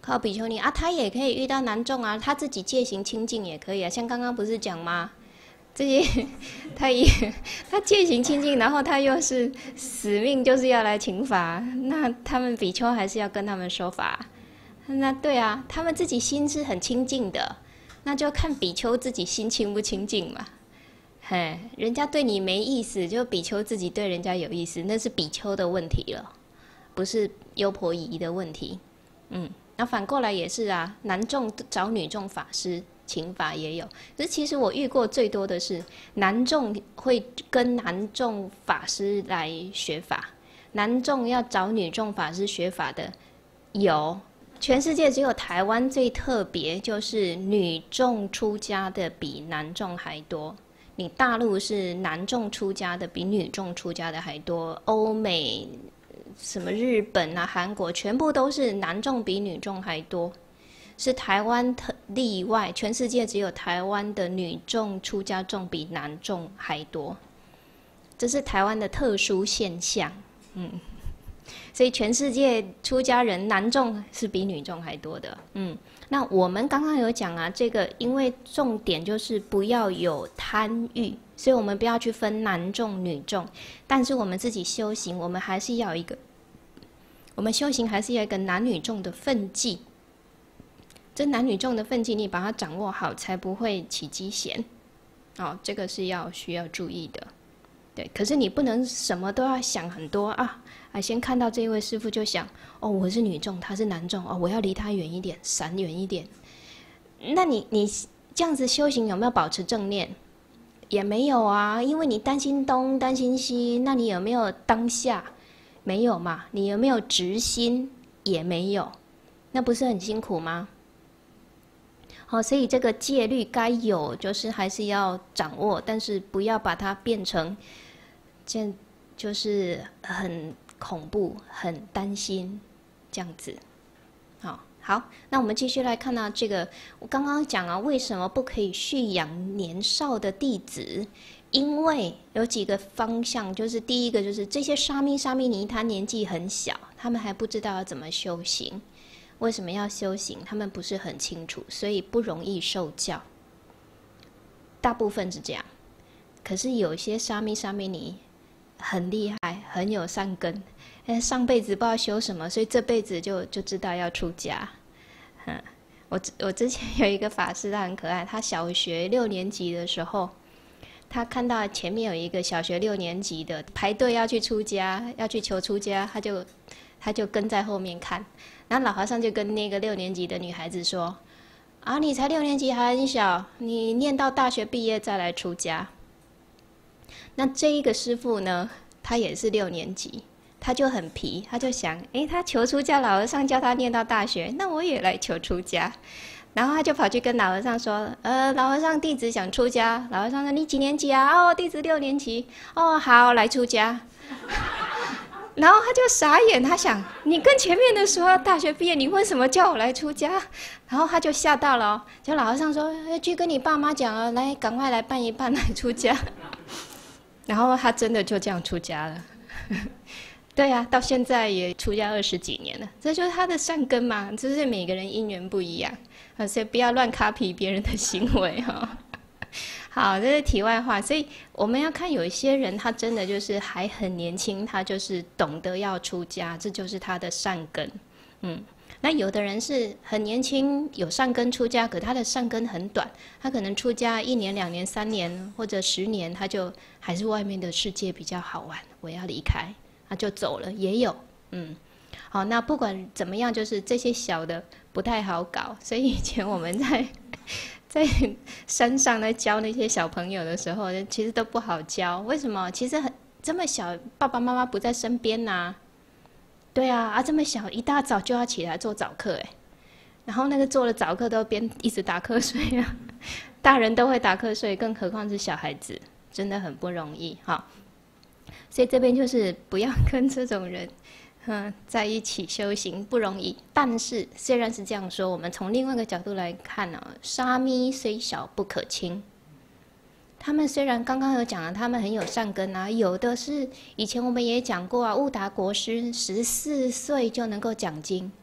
靠比丘尼啊，他也可以遇到男众啊，他自己戒行清净也可以啊。像刚刚不是讲吗？这些他戒行清净，然后他又是死命就是要来请法，那他们比丘还是要跟他们说法。那对啊，他们自己心是很清净的，那就看比丘自己心清不清净嘛。嘿，人家对你没意思，就比丘自己对人家有意思，那是比丘的问题了，不是优婆夷的问题。那反过来也是啊，男众找女众法师请法也有，可是其实我遇过最多的是男众会跟男众法师来学法，男众要找女众法师学法的有。全世界只有台湾最特别，就是女众出家的比男众还多。你大陆是男众出家的比女众出家的还多，欧美什么日本啊、韩国全部都是男众比女众还多，是台湾例外，全世界只有台湾的女众出家众比男众还多，这是台湾的特殊现象。所以全世界出家人男众是比女众还多的。那我们刚刚有讲啊，这个因为重点就是不要有贪欲，所以我们不要去分男众女众，但是我们自己修行，我们还是要一个，我们修行还是要一个男女众的分际。这男女众的分际，你把它掌握好，才不会起积嫌。这个是需要注意的。对，可是你不能什么都要想很多啊！先看到这一位师父就想，我是女众，他是男众，我要离他远一点，闪远一点。那你这样子修行有没有保持正念？也没有啊，因为你担心东担心西，那你有没有当下？没有嘛？你有没有直心？也没有，那不是很辛苦吗？所以这个戒律该有，就是还是要掌握，但是不要把它变成就是很恐怖、很担心这样子。好，那我们继续来看到这个，我刚刚讲啊，为什么不可以蓄养年少的弟子？因为有几个方向，就是第一个就是这些沙弥尼他年纪很小，他们还不知道要怎么修行。为什么要修行？他们不是很清楚，所以不容易受教。大部分是这样，可是有些沙弥尼很厉害，很有善根，上辈子不知道修什么，所以这辈子就知道要出家。我之前有一个法师，他很可爱，他小学6年级的时候，他看到前面有一个小学6年级的排队要去出家，要去求出家，他就跟在后面看。然后老和尚就跟那个6年级的女孩子说：“你才6年级，还很小，你念到大学毕业再来出家。”那这一个师父呢，他也是6年级，他就很皮，他就想，他求出家，老和尚叫他念到大学，那我也来求出家。然后他就跑去跟老和尚说：“老和尚，弟子想出家。”老和尚说：“你几年级啊？”“弟子6年级。”“好，来出家。”然后他就傻眼，他想，你跟前面的说大学毕业，你为什么叫我来出家？然后他就吓到了就老和尚说：“去跟你爸妈讲啊，来，赶快来办一办，来出家。”然后他真的就这样出家了。对啊，到现在也出家20几年了，这就是他的善根嘛。就是每个人因缘不一样，所以不要乱 copy 别人的行为好，这是题外话。所以我们要看有一些人，他真的就是还很年轻，他就是懂得要出家，这就是他的善根。那有的人是很年轻有善根出家，可他的善根很短，他可能出家1年、2年、3年或者10年，他就还是外面的世界比较好玩，我要离开，他就走了，也有。好，那不管怎么样，就是这些小的不太好搞。所以以前我们在山上在教那些小朋友的时候，其实都不好教。为什么？其实这么小，爸爸妈妈不在身边啊。对啊，这么小，一大早就要起来做早课，然后那个做了早课都一直打瞌睡啊。大人都会打瞌睡，更何况是小孩子，真的很不容易。所以这边就是不要跟这种人在一起修行不容易。但是虽然是这样说，我们从另外一个角度来看沙弥虽小不可轻。他们虽然刚刚有讲了，他们很有善根啊，有的是以前我们也讲过啊，悟达国师14岁就能够讲经，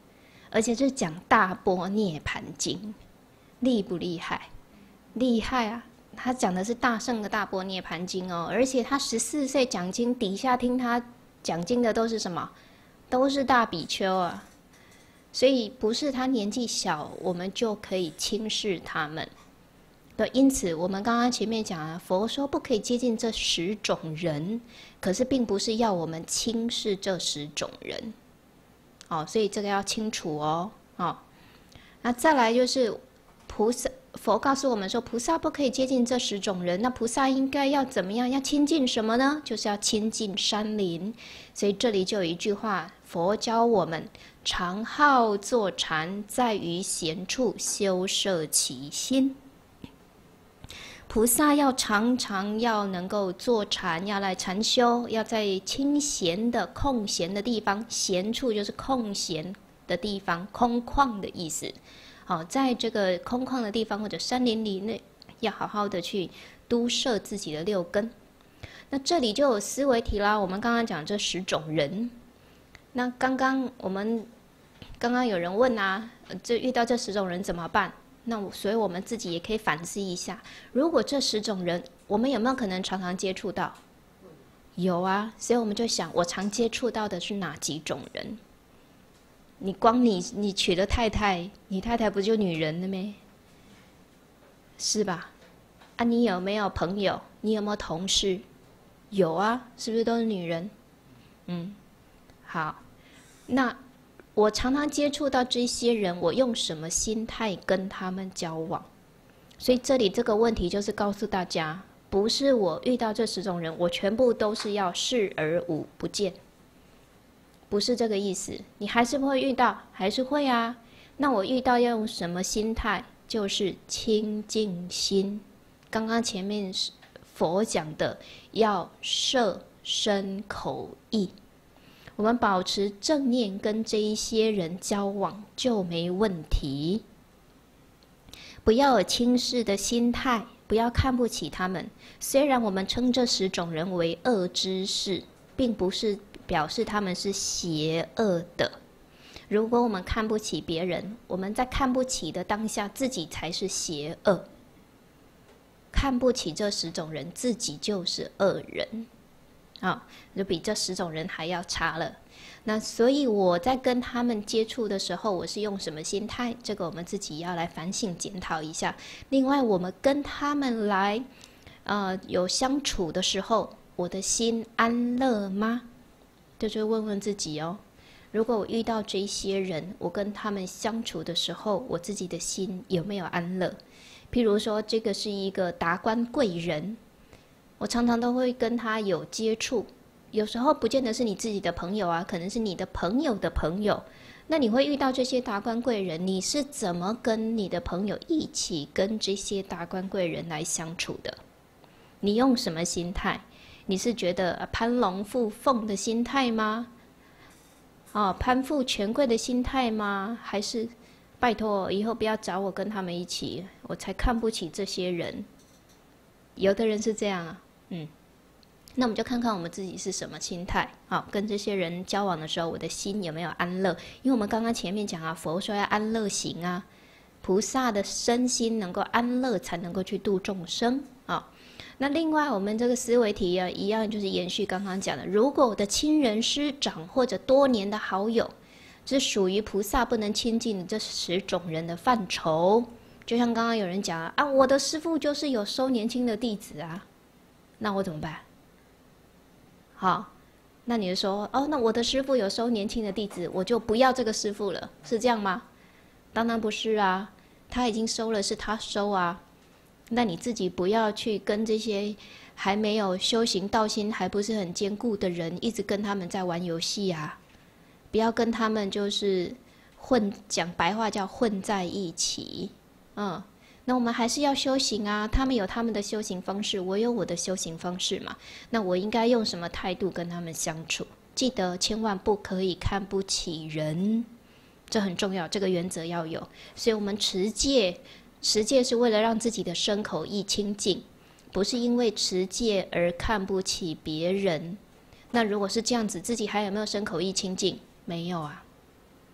而且是讲大般涅盘经，厉不厉害？厉害啊！他讲的是大圣的大般涅盘经哦，而且他14岁讲经，底下听他讲经的都是什么？都是大比丘啊。所以不是他年纪小，我们就可以轻视他们。对，因此我们刚刚前面讲啊，佛说不可以接近这10种人，可是并不是要我们轻视这10种人。哦，所以这个要清楚哦。哦，那再来就是菩萨，佛告诉我们说，菩萨不可以接近这10种人。那菩萨应该要怎么样？要亲近什么呢？就是要亲近山林。所以这里就有一句话，佛教我们常好坐禅，在于闲处修摄其心。菩萨要常常要能够坐禅，要来禅修，要在清闲的空闲的地方，闲处就是空闲的地方，空旷的意思。好，在这个空旷的地方或者山林里内，要好好的去督摄自己的6根。那这里就有思维题啦。我们刚刚讲这10种人，那刚刚有人问啊，这遇到这10种人怎么办？那所以我们自己也可以反思一下，如果这10种人，我们有没有可能常常接触到？有啊，所以我们就想，我常接触到的是哪几种人？你光你娶了太太，你太太不就女人了咩？是吧？啊，你有没有朋友？你有没有同事？有啊，是不是都是女人？好，那我常常接触到这些人，我用什么心态跟他们交往？所以这里这个问题就是告诉大家，不是我遇到这10种人，我全部都是要视而无不见，不是这个意思。你还是会遇到，还是会啊。那我遇到要用什么心态？就是清净心。刚刚前面佛讲的，要摄身口意。我们保持正念，跟这一些人交往就没问题。不要有轻视的心态，不要看不起他们。虽然我们称这10种人为恶知识，并不是表示他们是邪恶的。如果我们看不起别人，我们在看不起的当下，自己才是邪恶。看不起这10种人，自己就是恶人。就比这10种人还要差了。那所以我在跟他们接触的时候，我是用什么心态？这个我们自己要来反省检讨一下。另外，我们跟他们来有相处的时候，我的心安乐吗？这就问问自己哦。如果我遇到这些人，我跟他们相处的时候，我自己的心有没有安乐？譬如说，这个是一个达官贵人，我常常都会跟他有接触，有时候不见得是你自己的朋友啊，可能是你的朋友的朋友。那你会遇到这些达官贵人，你是怎么跟你的朋友一起跟这些达官贵人来相处的？你用什么心态？你是觉得攀龙附凤的心态吗？攀附权贵的心态吗？还是拜托以后不要找我跟他们一起，我才看不起这些人。有的人是这样啊。那我们就看看我们自己是什么心态。跟这些人交往的时候，我的心有没有安乐？因为我们刚刚前面讲啊，佛说要安乐行啊，菩萨的身心能够安乐，才能够去度众生啊。那另外我们这个思维题啊，一样就是延续刚刚讲的，如果我的亲人师长或者多年的好友，是属于菩萨不能亲近的这10种人的范畴。就像刚刚有人讲啊，我的师父就是有收年轻的弟子啊，那我怎么办？好，那你就说那我的师父有收年轻的弟子，我就不要这个师父了，是这样吗？当然不是啊，他已经收了，是他收啊。那你自己不要去跟这些还没有修行道心还不是很坚固的人，一直跟他们在玩游戏啊，不要跟他们就是讲白话叫混在一起。那我们还是要修行啊，他们有他们的修行方式，我有我的修行方式嘛。那我应该用什么态度跟他们相处？记得千万不可以看不起人，这很重要，这个原则要有。所以我们持戒是为了让自己的身口意清净，不是因为持戒而看不起别人。那如果是这样子，自己还有没有身口意清净？没有啊。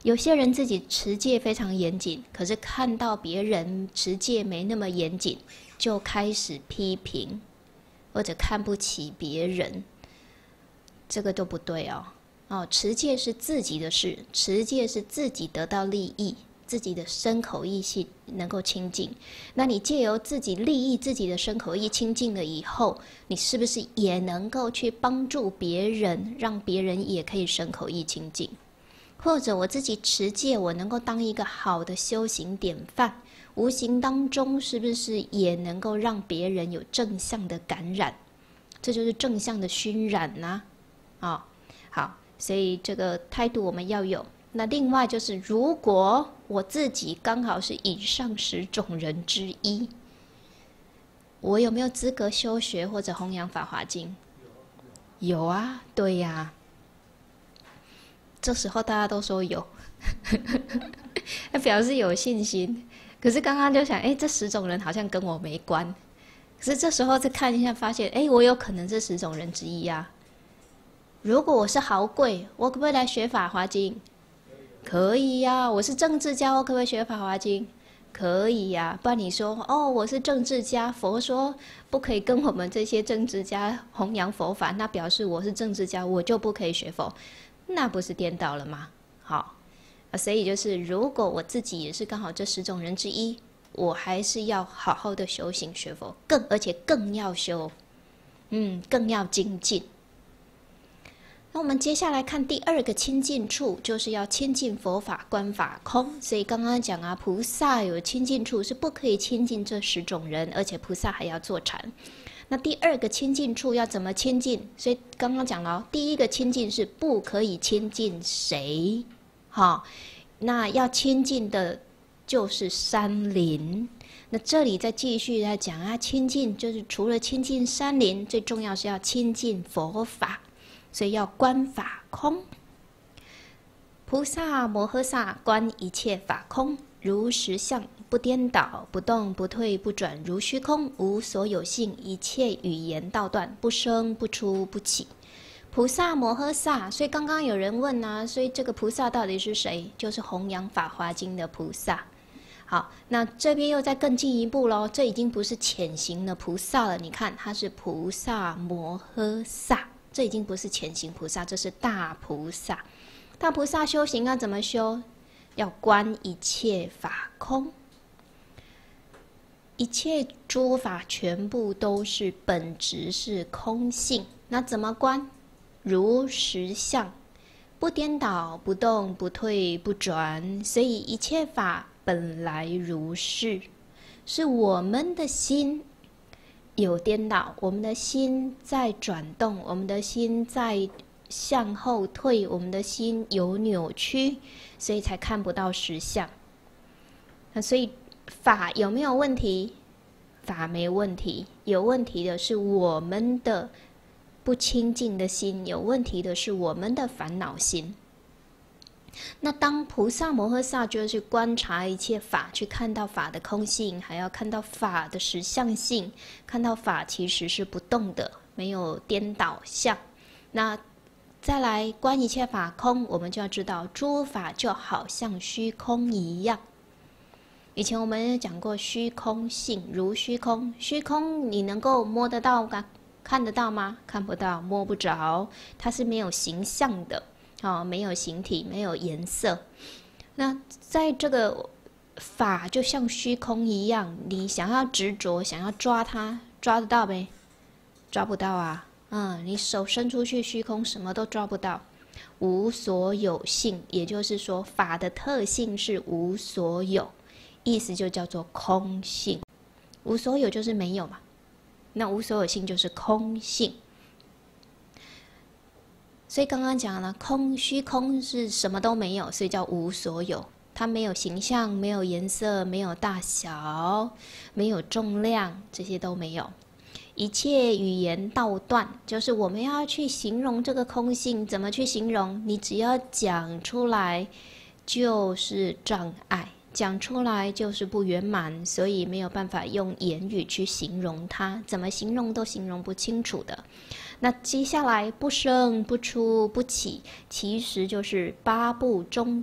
有些人自己持戒非常严谨，可是看到别人持戒没那么严谨，就开始批评或者看不起别人，这个都不对哦。持戒是自己的事，持戒是自己得到利益，自己的身口意系能够清净。那你借由自己利益自己的身口意清净了以后，你是不是也能够去帮助别人，让别人也可以身口意清净？或者我自己持戒，我能够当一个好的修行典范，无形当中是不是也能够让别人有正向的感染？这就是正向的熏染呐。好，所以这个态度我们要有。那另外就是，如果我自己刚好是以上10种人之一，我有没有资格修学或者弘扬法华经？有啊，对呀。这时候大家都说有，那表示有信心。可是刚刚就想，这10种人好像跟我没关。可是这时候再看一下，发现，我有可能是10种人之一呀。如果我是豪贵，我可不可以来学法华经？可以呀。我是政治家，我可不可以学法华经？可以呀。不然你说，我是政治家，佛说不可以跟我们这些政治家弘扬佛法，那表示我是政治家，我就不可以学佛。那不是颠倒了吗？好，所以就是如果我自己也是刚好这10种人之一，我还是要好好的修行学佛，而且更要修，更要精进。那我们接下来看第2个亲近处，就是要亲近佛法，观法空。所以刚刚讲菩萨有亲近处，是不可以亲近这10种人，而且菩萨还要坐禅。那第2个亲近处要怎么亲近？所以刚刚讲了，第一个亲近是不可以亲近谁？那要亲近的就是山林。那这里再继续来讲亲近就是除了亲近山林，最重要是要亲近佛法，所以要观法空。菩萨摩诃萨观一切法空，如实相，不颠倒，不动不退不转，如虚空，无所有性，一切语言道断，不生不出不起。菩萨摩诃萨，所以刚刚有人问所以这个菩萨到底是谁？就是弘扬法华经的菩萨。好，那这边又再更进一步咯，这已经不是浅行的菩萨了，你看它是菩萨摩诃萨，这已经不是浅行菩萨，这是大菩萨。大菩萨修行要怎么修？要观一切法空，一切诸法全部都是本质是空性。那怎么观？如实相，不颠倒，不动不退不转。所以一切法本来如是，是我们的心有颠倒，我们的心在转动，我们的心在向后退，我们的心有扭曲，所以才看不到实相。那所以法有没有问题？法没问题，有问题的是我们的不清净的心，有问题的是我们的烦恼心。那当菩萨摩诃萨就是观察一切法，去看到法的空性，还要看到法的实相性，看到法其实是不动的，没有颠倒相。那再来观一切法空，我们就要知道诸法就好像虚空一样。以前我们讲过虚空性如虚空，虚空你能够摸得到看得到吗？看不到，摸不着，它是没有形象的，没有形体，没有颜色。那在这个法就像虚空一样，你想要执着，想要抓它，抓得到没？抓不到啊。你手伸出去，虚空什么都抓不到。无所有性，也就是说法的特性是无所有，意思就叫做空性。无所有就是没有嘛，那无所有性就是空性。所以刚刚讲了，虚空是什么都没有，所以叫无所有。它没有形象，没有颜色，没有大小，没有重量，这些都没有。一切语言道断，就是我们要去形容这个空性，怎么去形容？你只要讲出来就是障碍，讲出来就是不圆满，所以没有办法用言语去形容它，怎么形容都形容不清楚的。那接下来不生不出不起，其实就是8部中道。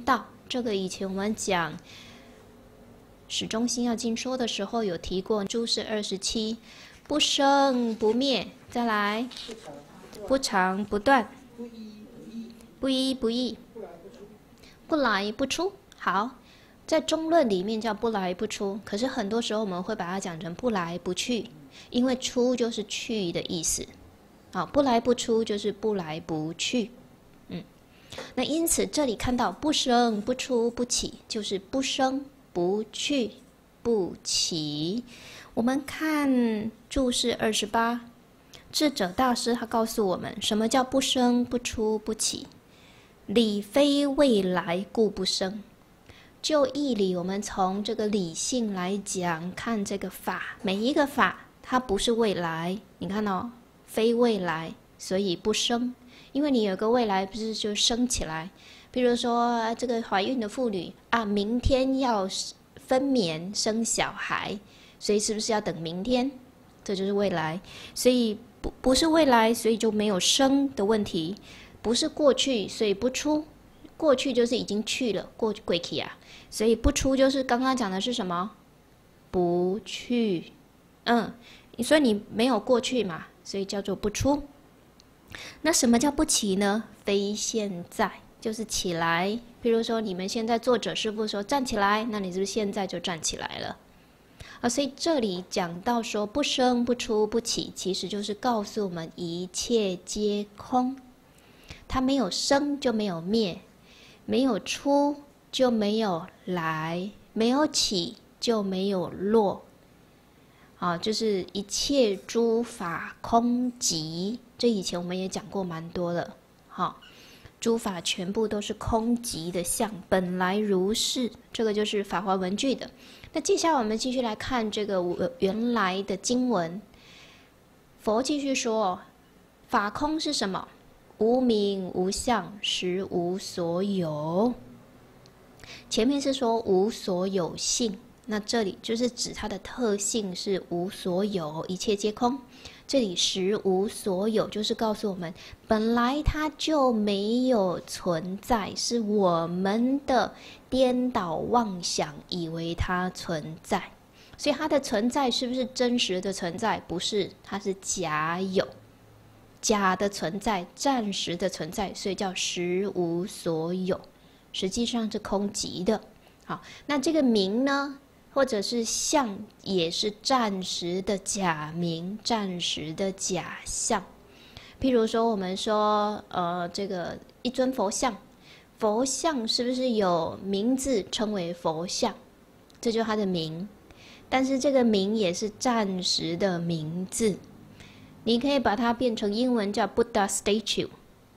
这个以前我们讲始终心要经说的时候有提过，注释27，不生不灭，再来不长不断，不一不异，不来不出。好，在中论里面叫不来不出，可是很多时候我们会把它讲成不来不去，因为出就是去的意思。好，不来不出就是不来不去。那因此这里看到不生不出不起，就是不生不去不起。我们看注释28，智者大师他告诉我们，什么叫不生不出不起？理非未来故不生。就义理，我们从这个理性来讲，看这个法，每一个法它不是未来，你看哦，非未来，所以不生。因为你有个未来，不是就生起来？比如说这个怀孕的妇女啊，明天要分娩生小孩，所以是不是要等明天？这就是未来，所以不是未来，所以就没有生的问题。不是过去，所以不出。过去就是已经去了，过去啊，所以不出就是刚刚讲的是什么？不去。所以你没有过去嘛，所以叫做不出。那什么叫不起呢？非现在，就是起来。比如说你们现在作者师父说站起来，那你是不是现在就站起来了？所以这里讲到说不生不出不起，其实就是告诉我们一切皆空。它没有生就没有灭，没有出就没有来，没有起就没有落。就是一切诸法空寂，这以前我们也讲过蛮多了。诸法全部都是空寂的相，本来如是，这个就是法华文句的。那接下来我们继续来看这个原来的经文。佛继续说，法空是什么？无名无相，实无所有。前面是说无所有性，那这里就是指它的特性是无所有，一切皆空。这里实无所有，就是告诉我们本来它就没有存在，是我们的颠倒妄想以为它存在。所以它的存在是不是真实的存在？不是，它是假有，假的存在，暂时的存在，所以叫实无所有，实际上是空寂的。好，那这个名呢，或者是相，也是暂时的假名，暂时的假象。譬如说我们说这个一尊佛像，佛像是不是有名字称为佛像？这就是它的名，但是这个名也是暂时的名字。你可以把它变成英文叫 Buddha statue，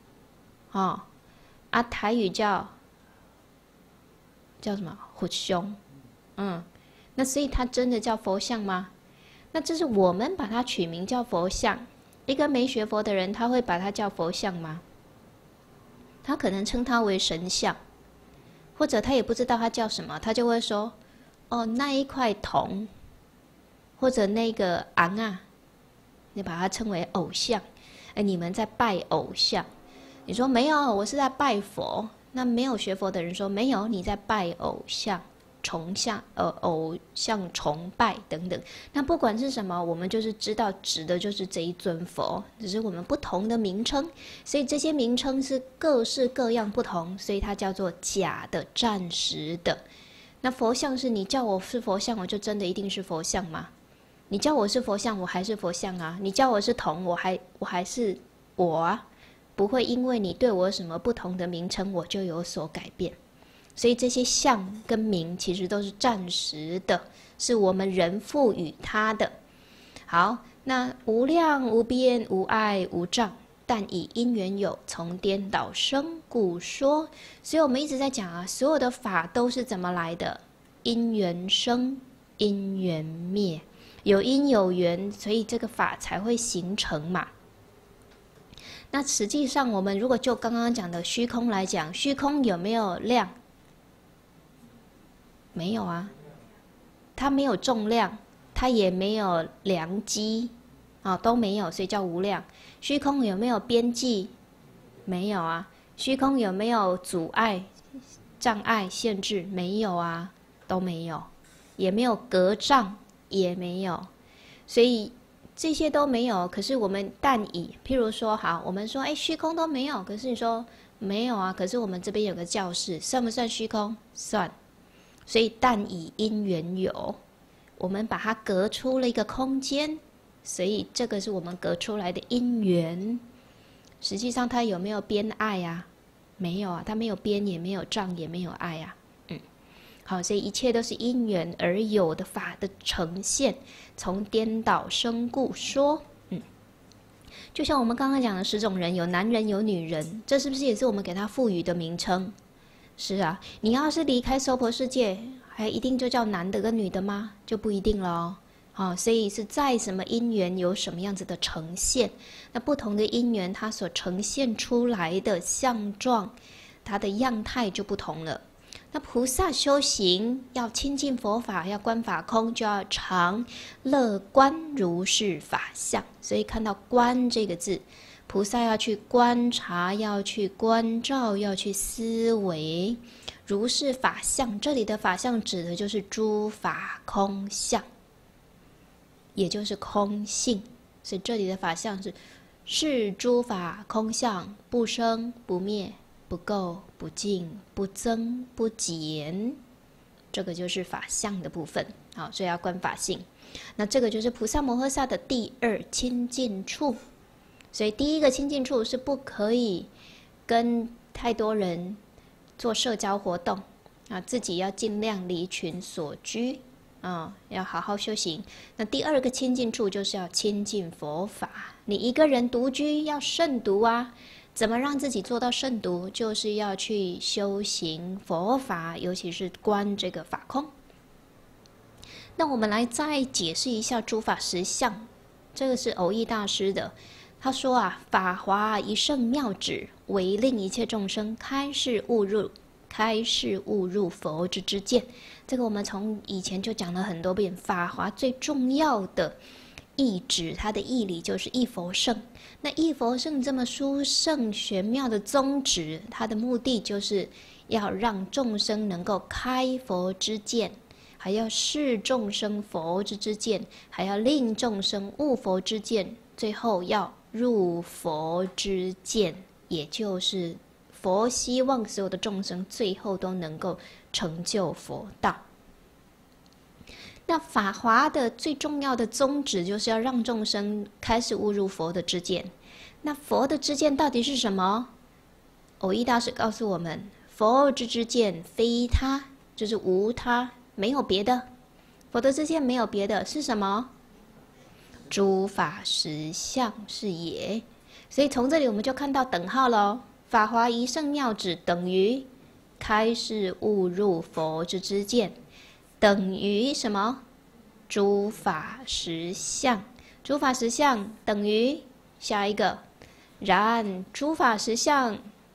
台语叫什么？佛像。那所以它真的叫佛像吗？那这是我们把它取名叫佛像。一个没学佛的人，他会把它叫佛像吗？他可能称它为神像，或者他也不知道它叫什么，他就会说那一块铜，或者那个昂啊，你把它称为偶像。你们在拜偶像。你说没有，我是在拜佛。那没有学佛的人说没有，你在拜偶像。偶像崇拜等等，那不管是什么，我们就是知道指的就是这一尊佛，只是我们不同的名称，所以这些名称是各式各样不同，所以它叫做假的、暂时的。那佛像是你叫我是佛像，我就真的一定是佛像吗？你叫我是佛像，我还是佛像啊。你叫我是铜，我还是我啊，不会因为你对我有什么不同的名称，我就有所改变。所以这些相跟名其实都是暂时的，是我们人赋予它的。好，那无量无边无碍无障，但以因缘有，从颠倒生故说。所以我们一直在讲啊，所有的法都是怎么来的？因缘生，因缘灭，有因有缘，所以这个法才会形成嘛。那实际上我们如果就刚刚讲的虚空来讲，虚空有没有量？没有啊，它没有重量，它也没有量机都没有，所以叫无量。虚空有没有边际？没有啊。虚空有没有阻碍？ 障碍、限制？没有啊，都没有，也没有隔障，也没有，所以这些都没有。可是我们但以，譬如说，好，我们说，虚空都没有，可是你说没有啊，可是我们这边有个教室，算不算虚空？算。所以但以因缘有，我们把它隔出了一个空间，所以这个是我们隔出来的因缘。实际上它有没有边爱啊？没有啊，它没有边，也没有障，也没有爱啊。好，所以一切都是因缘而有的法的呈现，从颠倒生故说。就像我们刚刚讲的10种人，有男人有女人，这是不是也是我们给他赋予的名称？是啊，你要是离开娑婆世界，还一定就叫男的跟女的吗？就不一定了哦。所以是在什么因缘有什么样子的呈现，那不同的因缘它所呈现出来的相状，它的样态就不同了。那菩萨修行要亲近佛法，要观法空，就要常乐观如是法相。所以看到观这个字，菩萨要去观察，要去关照，要去思维如是法相。这里的法相指的就是诸法空相，也就是空性。所以这里的法相是诸法空相，不生不灭，不垢不净，不增不减，这个就是法相的部分。好，所以要观法性。那这个就是菩萨摩诃萨的第2亲近处。所以第一个亲近处是不可以跟太多人做社交活动啊，自己要尽量离群所居啊，要好好修行。那第2个亲近处就是要亲近佛法。你一个人独居要慎独啊，怎么让自己做到慎独？就是要去修行佛法，尤其是观这个法空。那我们来再解释一下诸法实相，这个是藕益大师的。他说啊，法华一圣妙旨，为令一切众生开示悟入佛之见。这个我们从以前就讲了很多遍，法华最重要的义旨，它的义理就是一佛圣。那一佛圣这么殊胜玄妙的宗旨，它的目的就是要让众生能够开佛之见，还要示众生佛之见，还要令众生悟佛之见，最后要入佛之见，也就是佛希望所有的众生最后都能够成就佛道。那法华的最重要的宗旨就是要让众生开始悟入佛的知见。那佛的知见到底是什么？藕益大师告诉我们，佛之知见非他，就是无他，没有别的。佛的知见没有别的，是什么？诸法实相是也。所以从这里我们就看到等号咯，法华一圣妙旨等于开示悟入佛之知见，等于什么？诸法实相。诸法实相等于下一个，然诸法实相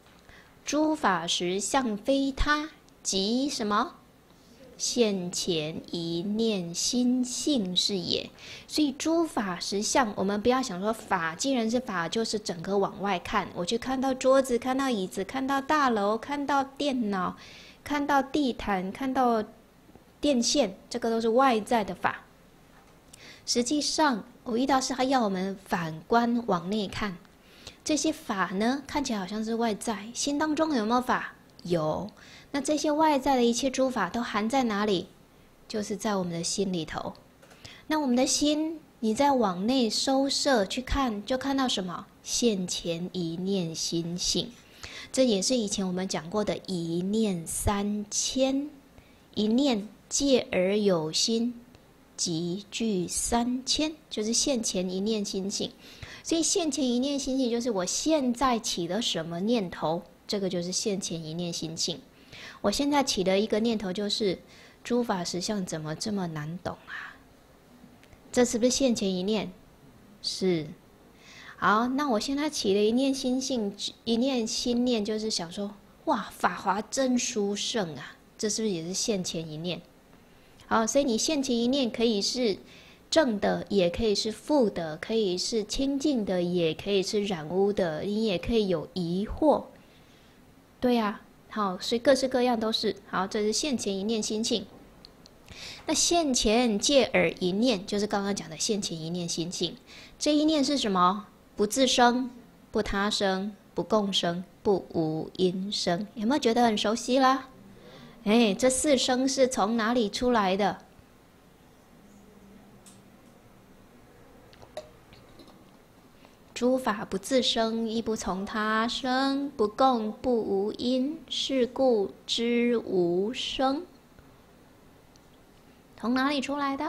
非他，即什么？现前一念心性是也。所以诸法实相，我们不要想说法既然是法，就是整个往外看，我去看到桌子，看到椅子，看到大楼，看到电脑，看到地毯，看到电线，这个都是外在的法。实际上藕益大师他要我们反观往内看，这些法呢看起来好像是外在，心当中有没有法？有。那这些外在的一切诸法都含在哪里？就是在我们的心里头。那我们的心，你再往内收摄去看，就看到什么？现前一念心性。这也是以前我们讲过的一念三千，一念借而有心，即具三千，就是现前一念心性。所以现前一念心性就是我现在起了什么念头，这个就是现前一念心性。我现在起了一个念头，就是诸法实相怎么这么难懂啊？这是不是现前一念？是。好，那我现在起了一念心性，一念心念，就是想说，哇，法华真殊胜啊！这是不是也是现前一念？好，所以你现前一念可以是正的，也可以是负的，可以是清净的，也可以是染污的，你也可以有疑惑。对啊。 好，所以各式各样都是好。这是现前一念心性。那现前借耳一念，就是刚刚讲的现前一念心性。这一念是什么？不自生，不他生，不共生，不无因生。有没有觉得很熟悉啦？哎，这四生是从哪里出来的？诸法不自生，亦不从他生，不共不无因，是故知无生。从哪里出来的？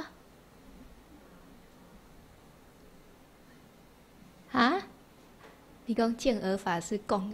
啊？你讲见而法是共的，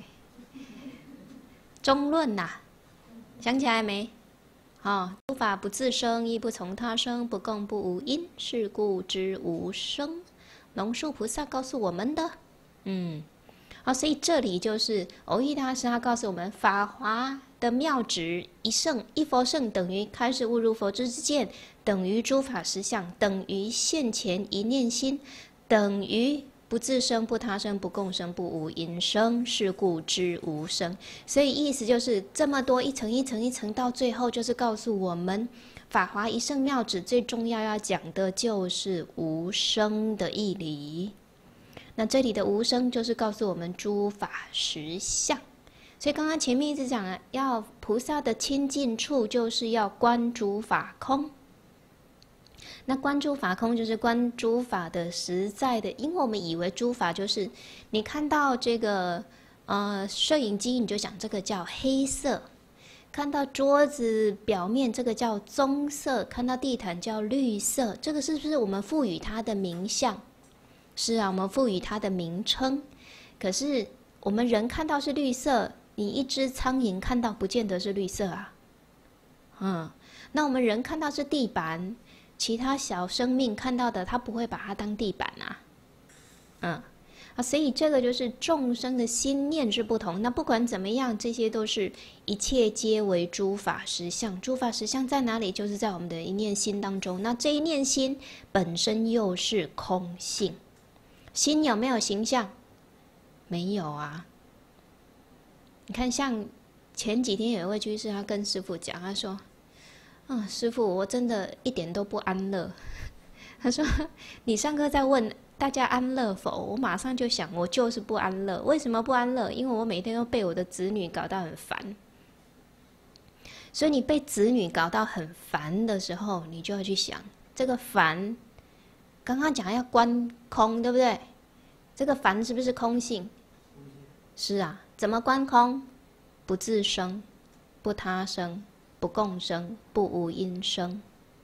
中论呐、想起来没？诸法不自生，亦不从他生，不共不无因，是故知无生。龙树菩萨告诉我们的，所以这里就是藕益大师他告诉我们，法华的妙旨一圣一佛圣等于开示悟入佛之见，等于诸法实相，等于现前一念心，等于不自生，不他生，不共生，不无因生，是故知无生。所以意思就是这么多一层一层一层，到最后就是告诉我们，法华一圣妙旨最重要讲的就是无生的义理。那这里的无生就是告诉我们诸法实相。所以刚刚前面一直讲了，要菩萨的亲近处就是要观诸法空。那观诸法空就是观诸法的实在的，因为我们以为诸法就是你看到这个摄影机，你就想这个叫黑色；看到桌子表面，这个叫棕色；看到地毯叫绿色。这个是不是我们赋予它的名相？是啊，我们赋予它的名称。可是我们人看到是绿色，你一只苍蝇看到不见得是绿色啊。那我们人看到是地板，其他小生命看到的，他不会把它当地板啊。所以这个就是众生的心念是不同。那不管怎么样，这些都是一切皆为诸法实相。诸法实相在哪里？就是在我们的一念心当中。那这一念心本身又是空性。心有没有形象？没有啊。你看，像前几天有一位居士，他跟师父讲，他说：“师父，我真的一点都不安乐。”他说：“你上课在问大家安乐否？我马上就想，我就是不安乐。为什么不安乐？因为我每天都被我的子女搞到很烦。所以你被子女搞到很烦的时候，你就要去想，这个烦，刚刚讲要观空，对不对？这个烦是不是空性？是啊。怎么观空？不自生，不他生，不共生，不无因生。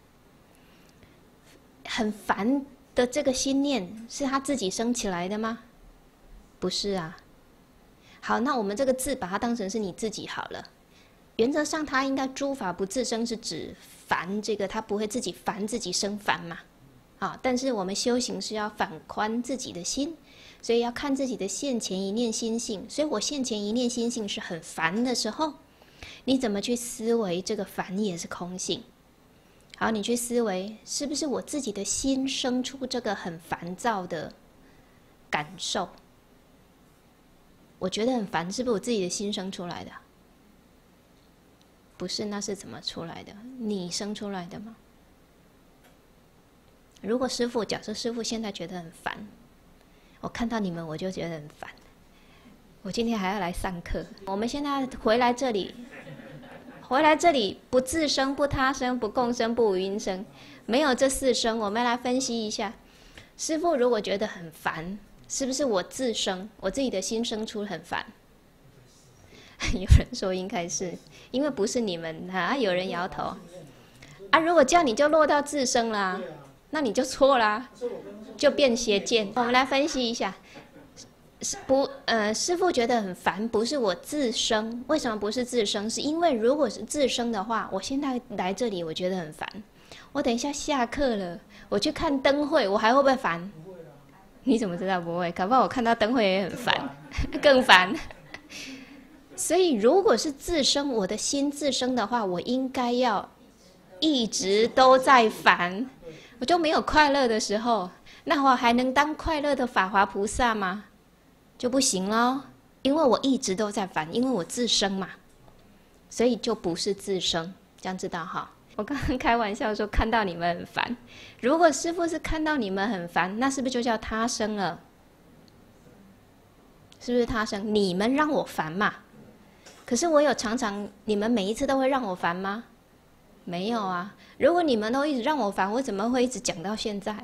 很烦的这个心念是他自己生起来的吗？不是啊。好，那我们这个字把它当成是你自己好了。原则上它应该诸法不自生，是指烦这个它不会自己烦自己生烦嘛。但是我们修行是要反观自己的心，所以要看自己的现前一念心性。所以我现前一念心性是很烦的时候，你怎么去思维这个烦也是空性？好，你去思维是不是我自己的心生出这个很烦躁的感受？我觉得很烦，是不是我自己的心生出来的？不是，那是怎么出来的？你生出来的吗？如果假设师父现在觉得很烦，我看到你们我就觉得很烦，我今天还要来上课。我们现在回来这里不自生，不他生，不共生，不无因生，没有这四生。我们来分析一下，师父如果觉得很烦，是不是我自生，我自己的心生出很烦？有人说应该是，因为不是你们有人摇头如果这样你就落到自生啦，那你就错啦，就变邪见。我们来分析一下，师父觉得很烦，不是我自生。为什么不是自生？是因为如果是自生的话，我现在来这里我觉得很烦，我等一下下课了，我去看灯会，我还会不会烦？你怎么知道不会？搞不好我看到灯会也很烦，更烦。所以如果是自生，我的心自生的话，我应该要一直都在烦，我就没有快乐的时候，那我还能当快乐的法华菩萨吗？就不行咯，因为我一直都在烦，因为我自生嘛。 所以就不是自生，这样知道哈？我刚刚开玩笑说看到你们很烦，如果师父是看到你们很烦，那是不是就叫他生了？是不是他生？你们让我烦嘛？可是我有常常，你们每一次都会让我烦吗？没有啊。如果你们都一直让我烦，我怎么会一直讲到现在？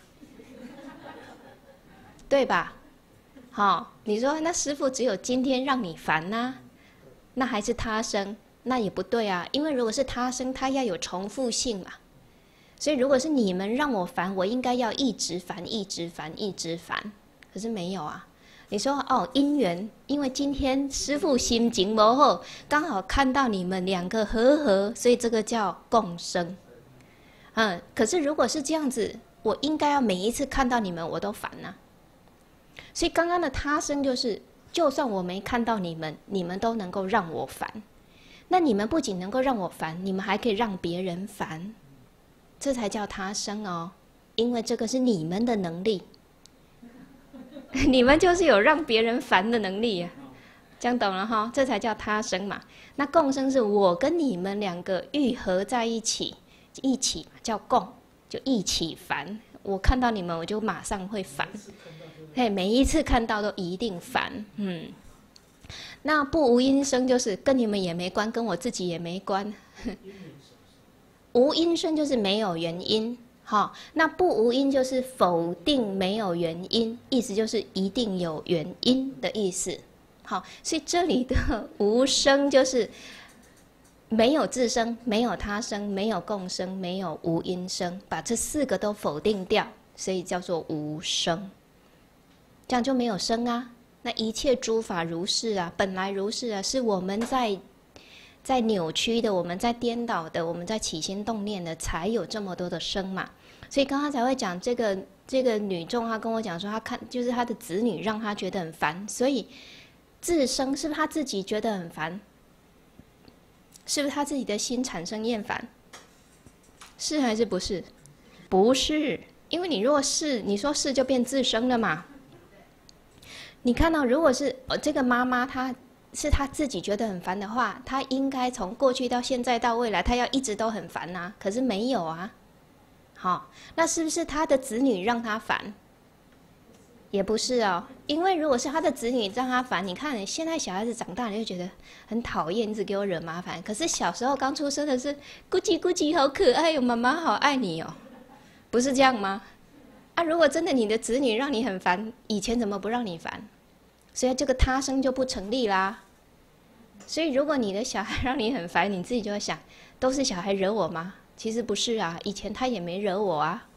对吧？好，你说那师父只有今天让你烦啊，那还是他生？那也不对啊，因为如果是他生，他要有重复性嘛。所以如果是你们让我烦，我应该要一直烦，一直烦，一直烦。可是没有啊。你说哦，因缘，因为今天师父心情不好，刚好看到你们两个和，所以这个叫共生。可是如果是这样子，我应该要每一次看到你们我都烦啊。所以刚刚的他生就是，就算我没看到你们，你们都能够让我烦。那你们不仅能够让我烦，你们还可以让别人烦，这才叫他生哦。因为这个是你们的能力，你们就是有让别人烦的能力啊，这样懂了哈？这才叫他生嘛。那共生是我跟你们两个愈合在一起，一起叫共，就一起烦。我看到你们，我就马上会烦。嘿，每一次看到都一定烦。那不无因生就是跟你们也没关，跟我自己也没关。无因生就是没有原因。好，那不无因就是否定没有原因，意思就是一定有原因的意思。好，所以这里的无生就是没有自生，没有他生，没有共生，没有无因生，把这四个都否定掉，所以叫做无生。这样就没有生啊。那一切诸法如是啊，本来如是啊，是我们在扭曲的，我们在颠倒的，我们在起心动念的，才有这么多的生嘛。所以刚刚才会讲这个女众，她跟我讲说，她看就是她的子女让她觉得很烦，所以自生是不是她自己觉得很烦？是不是她自己的心产生厌烦？是还是不是？不是，因为你若是你说是就变自生了嘛。你看到，如果是这个妈妈，她是她自己觉得很烦的话，她应该从过去到现在到未来，她要一直都很烦啊。可是没有啊。好，那是不是她的子女让她烦？也不是哦，因为如果是她的子女让她烦，你看现在小孩子长大，你就觉得很讨厌，一直给我惹麻烦。可是小时候刚出生的是咕叽咕叽，好可爱哟，妈妈好爱你哦，不是这样吗？啊，如果真的你的子女让你很烦，以前怎么不让你烦？所以这个他生就不成立啦。所以如果你的小孩让你很烦，你自己就会想，都是小孩惹我吗？其实不是啊，以前他也没惹我啊。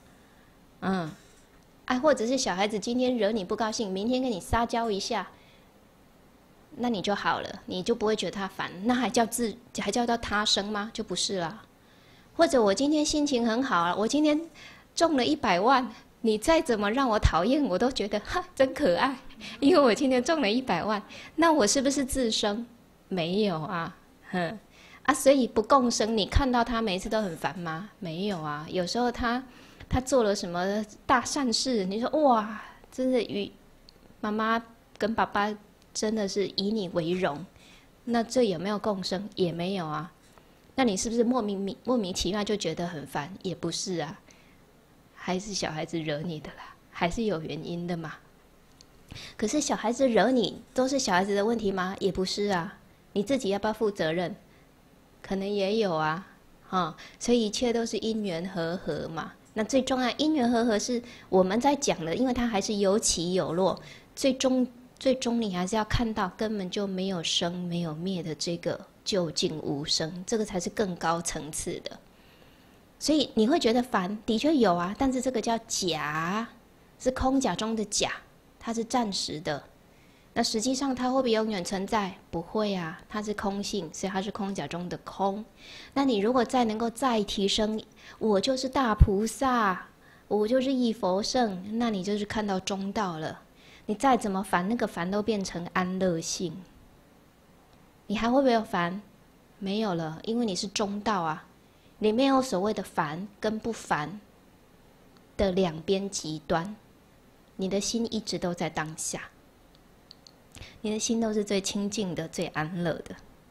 或者是小孩子今天惹你不高兴，明天跟你撒娇一下，那你就好了，你就不会觉得他烦，那还叫到他生吗？就不是啦。或者我今天心情很好啊，我今天中了100万，你再怎么让我讨厌，我都觉得哈真可爱，因为我今天中了100万，那我是不是自生？没有啊，所以不共生，你看到他每一次都很烦吗？没有啊，有时候他做了什么大善事，你说哇，真的与妈妈跟爸爸真的是以你为荣，那这有没有共生？也没有啊。那你是不是莫名其妙就觉得很烦？也不是啊，还是小孩子惹你的啦，还是有原因的嘛。可是小孩子惹你都是小孩子的问题吗？也不是啊，你自己要不要负责任？可能也有啊，所以一切都是因缘和合嘛。那最重要，因缘和合是我们在讲的，因为它还是有起有落，最终你还是要看到根本就没有生没有灭的这个究竟无生，这个才是更高层次的。所以你会觉得烦，的确有啊，但是这个叫假，是空假中的假，它是暂时的。那实际上它会不会永远存在？不会啊，它是空性，所以它是空假中的空。那你如果能够再提升，我就是大菩萨，我就是一佛圣，那你就是看到中道了。你再怎么烦，那个烦都变成安乐性。你还会不会有烦？没有了，因为你是中道啊，你没有所谓的烦跟不烦的两边极端，你的心一直都在当下。你的心都是最清净的、最安乐的，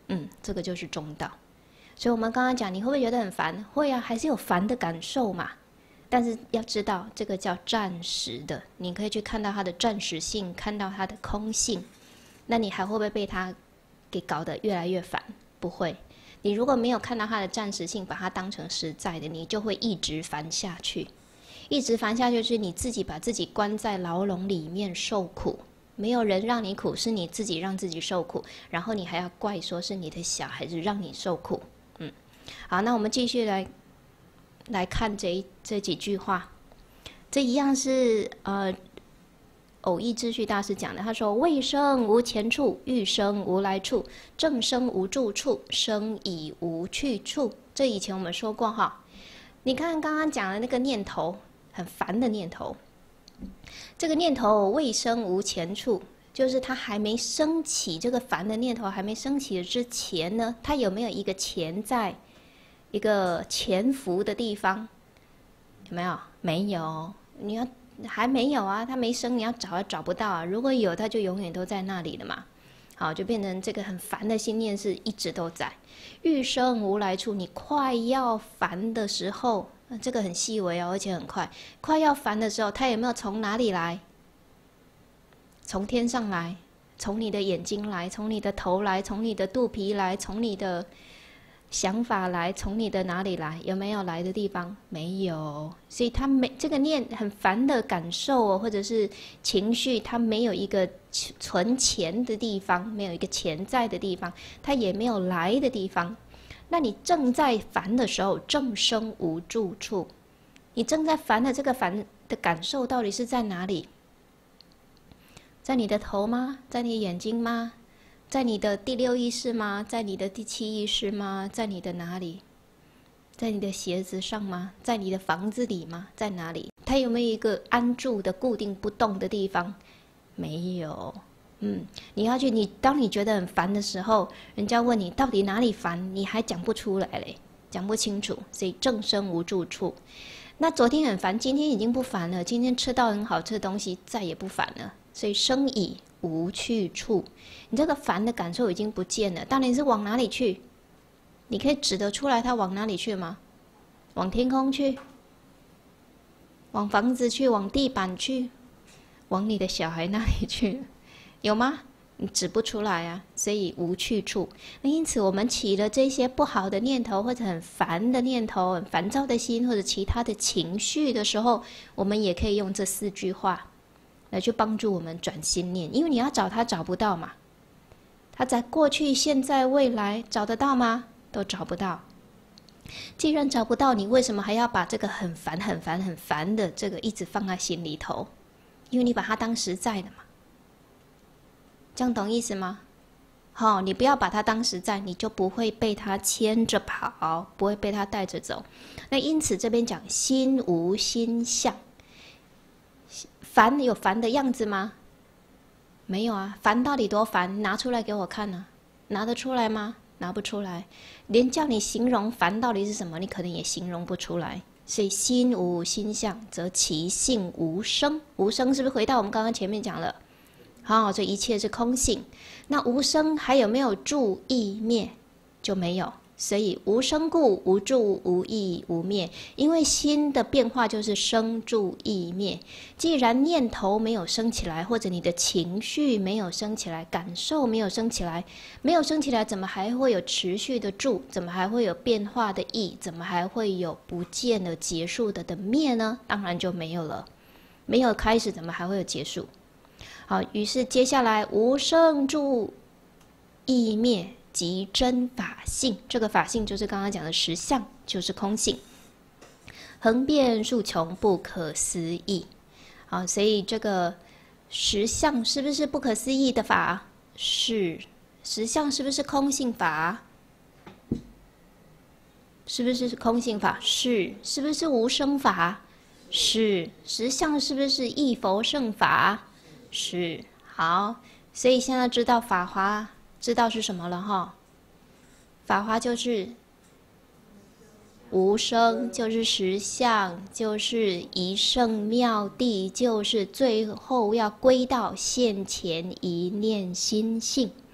这个就是中道。所以我们刚刚讲，你会不会觉得很烦？会啊，还是有烦的感受嘛。但是要知道，这个叫暂时的，你可以去看到它的暂时性，看到它的空性。那你还会不会被它给搞得越来越烦？不会。你如果没有看到它的暂时性，把它当成实在的，你就会一直烦下去。一直烦下去，就是你自己把自己关在牢笼里面受苦。没有人让你苦，是你自己让自己受苦，然后你还要怪说是你的小孩子让你受苦。好，那我们继续来看这几句话。这一样是偶益秩序大师讲的，他说：未生无前处，欲生无来处，正生无住处，生已无去处。这以前我们说过哈。你看刚刚讲的那个念头，很烦的念头，这个念头未生无前处，就是它还没升起，这个烦的念头还没升起的之前呢，它有没有一个潜在一个潜伏的地方？有没有？没有。你要还没有啊，它没生，你要找也找不到啊。如果有，它就永远都在那里了嘛。好，就变成这个很烦的心念是一直都在。欲生无来处，你快要烦的时候，这个很细微哦，而且很快。快要烦的时候，它有没有从哪里来？从天上来，从你的眼睛来，从你的头来，从你的肚皮来，从你的想法来，从你的哪里来？有没有来的地方？没有。所以它没这个念很烦的感受哦，或者是情绪，它没有一个存钱的地方，没有一个潜在的地方，它也没有来的地方。那你正在烦的时候，正生无住处。你正在烦的这个烦的感受到底是在哪里？在你的头吗？在你的眼睛吗？在你的第六意识吗？在你的第七意识吗？在你的哪里？在你的鞋子上吗？在你的房子里吗？在哪里？它有没有一个安住的固定不动的地方？没有。你要去，当你觉得很烦的时候，人家问你到底哪里烦，你还讲不出来嘞，讲不清楚，所以正生无住处。那昨天很烦，今天已经不烦了，今天吃到很好吃的东西，再也不烦了，所以生已无去处。你这个烦的感受已经不见了，当然是往哪里去？你可以指得出来它往哪里去吗？往天空去？往房子去？往地板去？往你的小孩那里去？有吗？你指不出来啊，所以无去处。那因此我们起了这些不好的念头，或者很烦的念头，很烦躁的心，或者其他的情绪的时候，我们也可以用这4句话来去帮助我们转心念。因为你要找它找不到嘛，它在过去、现在、未来找得到吗？都找不到。既然找不到，你为什么还要把这个很烦、很烦、很烦的这个一直放在心里头？因为你把它当实在的嘛。这样懂意思吗？你不要把它当实在，你就不会被它牵着跑，不会被它带着走。那因此这边讲心无心相，烦有烦的样子吗？没有啊。烦到底多烦？拿出来给我看啊。拿得出来吗？拿不出来。连叫你形容烦到底是什么，你可能也形容不出来。所以心无心相，则其性无生。无生是不是回到我们刚刚前面讲了？这一切是空性。那无生还有没有住意灭？就没有。所以无生故无住无意无灭，因为心的变化就是生住意灭。既然念头没有升起来，或者你的情绪没有升起来，感受没有升起来，怎么还会有持续的住？怎么还会有变化的意？怎么还会有不见了结束的灭呢？当然就没有了。没有开始，怎么还会有结束？好，于是接下来无生住意灭即真法性。这个法性就是刚刚讲的实相，就是空性，恒变数穷，不可思议。好，所以这个实相是不是不可思议的法？是。实相是不是空性法？是不是空性法？是。是不是无生法？是。实相是不是亦佛圣法？是。好，所以现在知道法华，知道是什么了哈？法华就是无生，就是实相，就是一圣妙谛，就是最后要归到现前一念心性。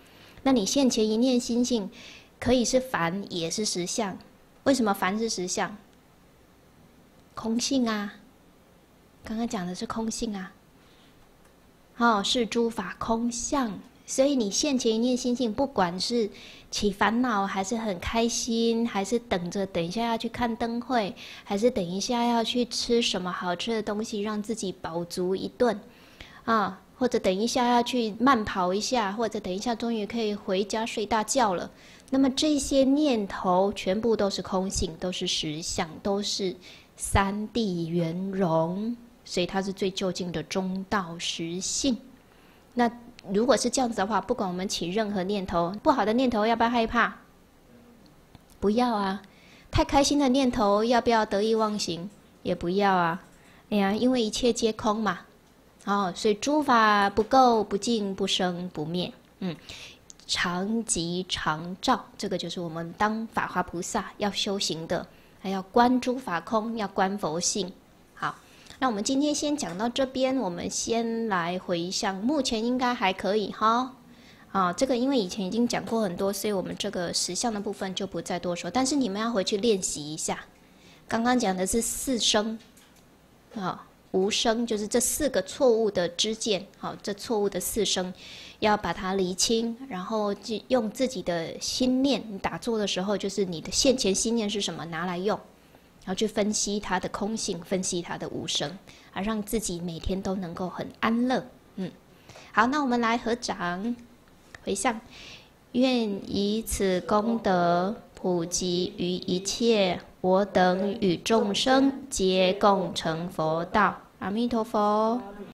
那你现前一念心性，可以是凡，也是实相。为什么凡是实相？空性啊，刚刚讲的是空性啊。是诸法空相。所以你现前一念心性，不管是起烦恼，还是很开心，还是等一下要去看灯会，还是等一下要去吃什么好吃的东西，让自己饱足一顿或者等一下要去慢跑一下，或者等一下终于可以回家睡大觉了。那么这些念头全部都是空性，都是实相，都是三谛圆融，所以它是最究竟的中道实性。那如果是这样子的话，不管我们起任何念头，不好的念头要不要害怕？不要啊。太开心的念头要不要得意忘形？也不要啊。因为一切皆空嘛。所以诸法不垢不净不生不灭。常寂常照，这个就是我们当法华菩萨要修行的，还要观诸法空，要观佛性。好。那我们今天先讲到这边，我们先来回向，目前应该还可以哈。这个因为以前已经讲过很多，所以我们这个实相的部分就不再多说。但是你们要回去练习一下，刚刚讲的是四生，无生就是这四个错误的知见，这错误的四生要把它厘清，然后用自己的心念，你打坐的时候就是你的现前心念是什么，拿来用。然后去分析它的空性，分析它的无生，让自己每天都能够很安乐。好，那我们来合掌回向，愿以此功德普及于一切，我等与众生皆共成佛道。阿弥陀佛。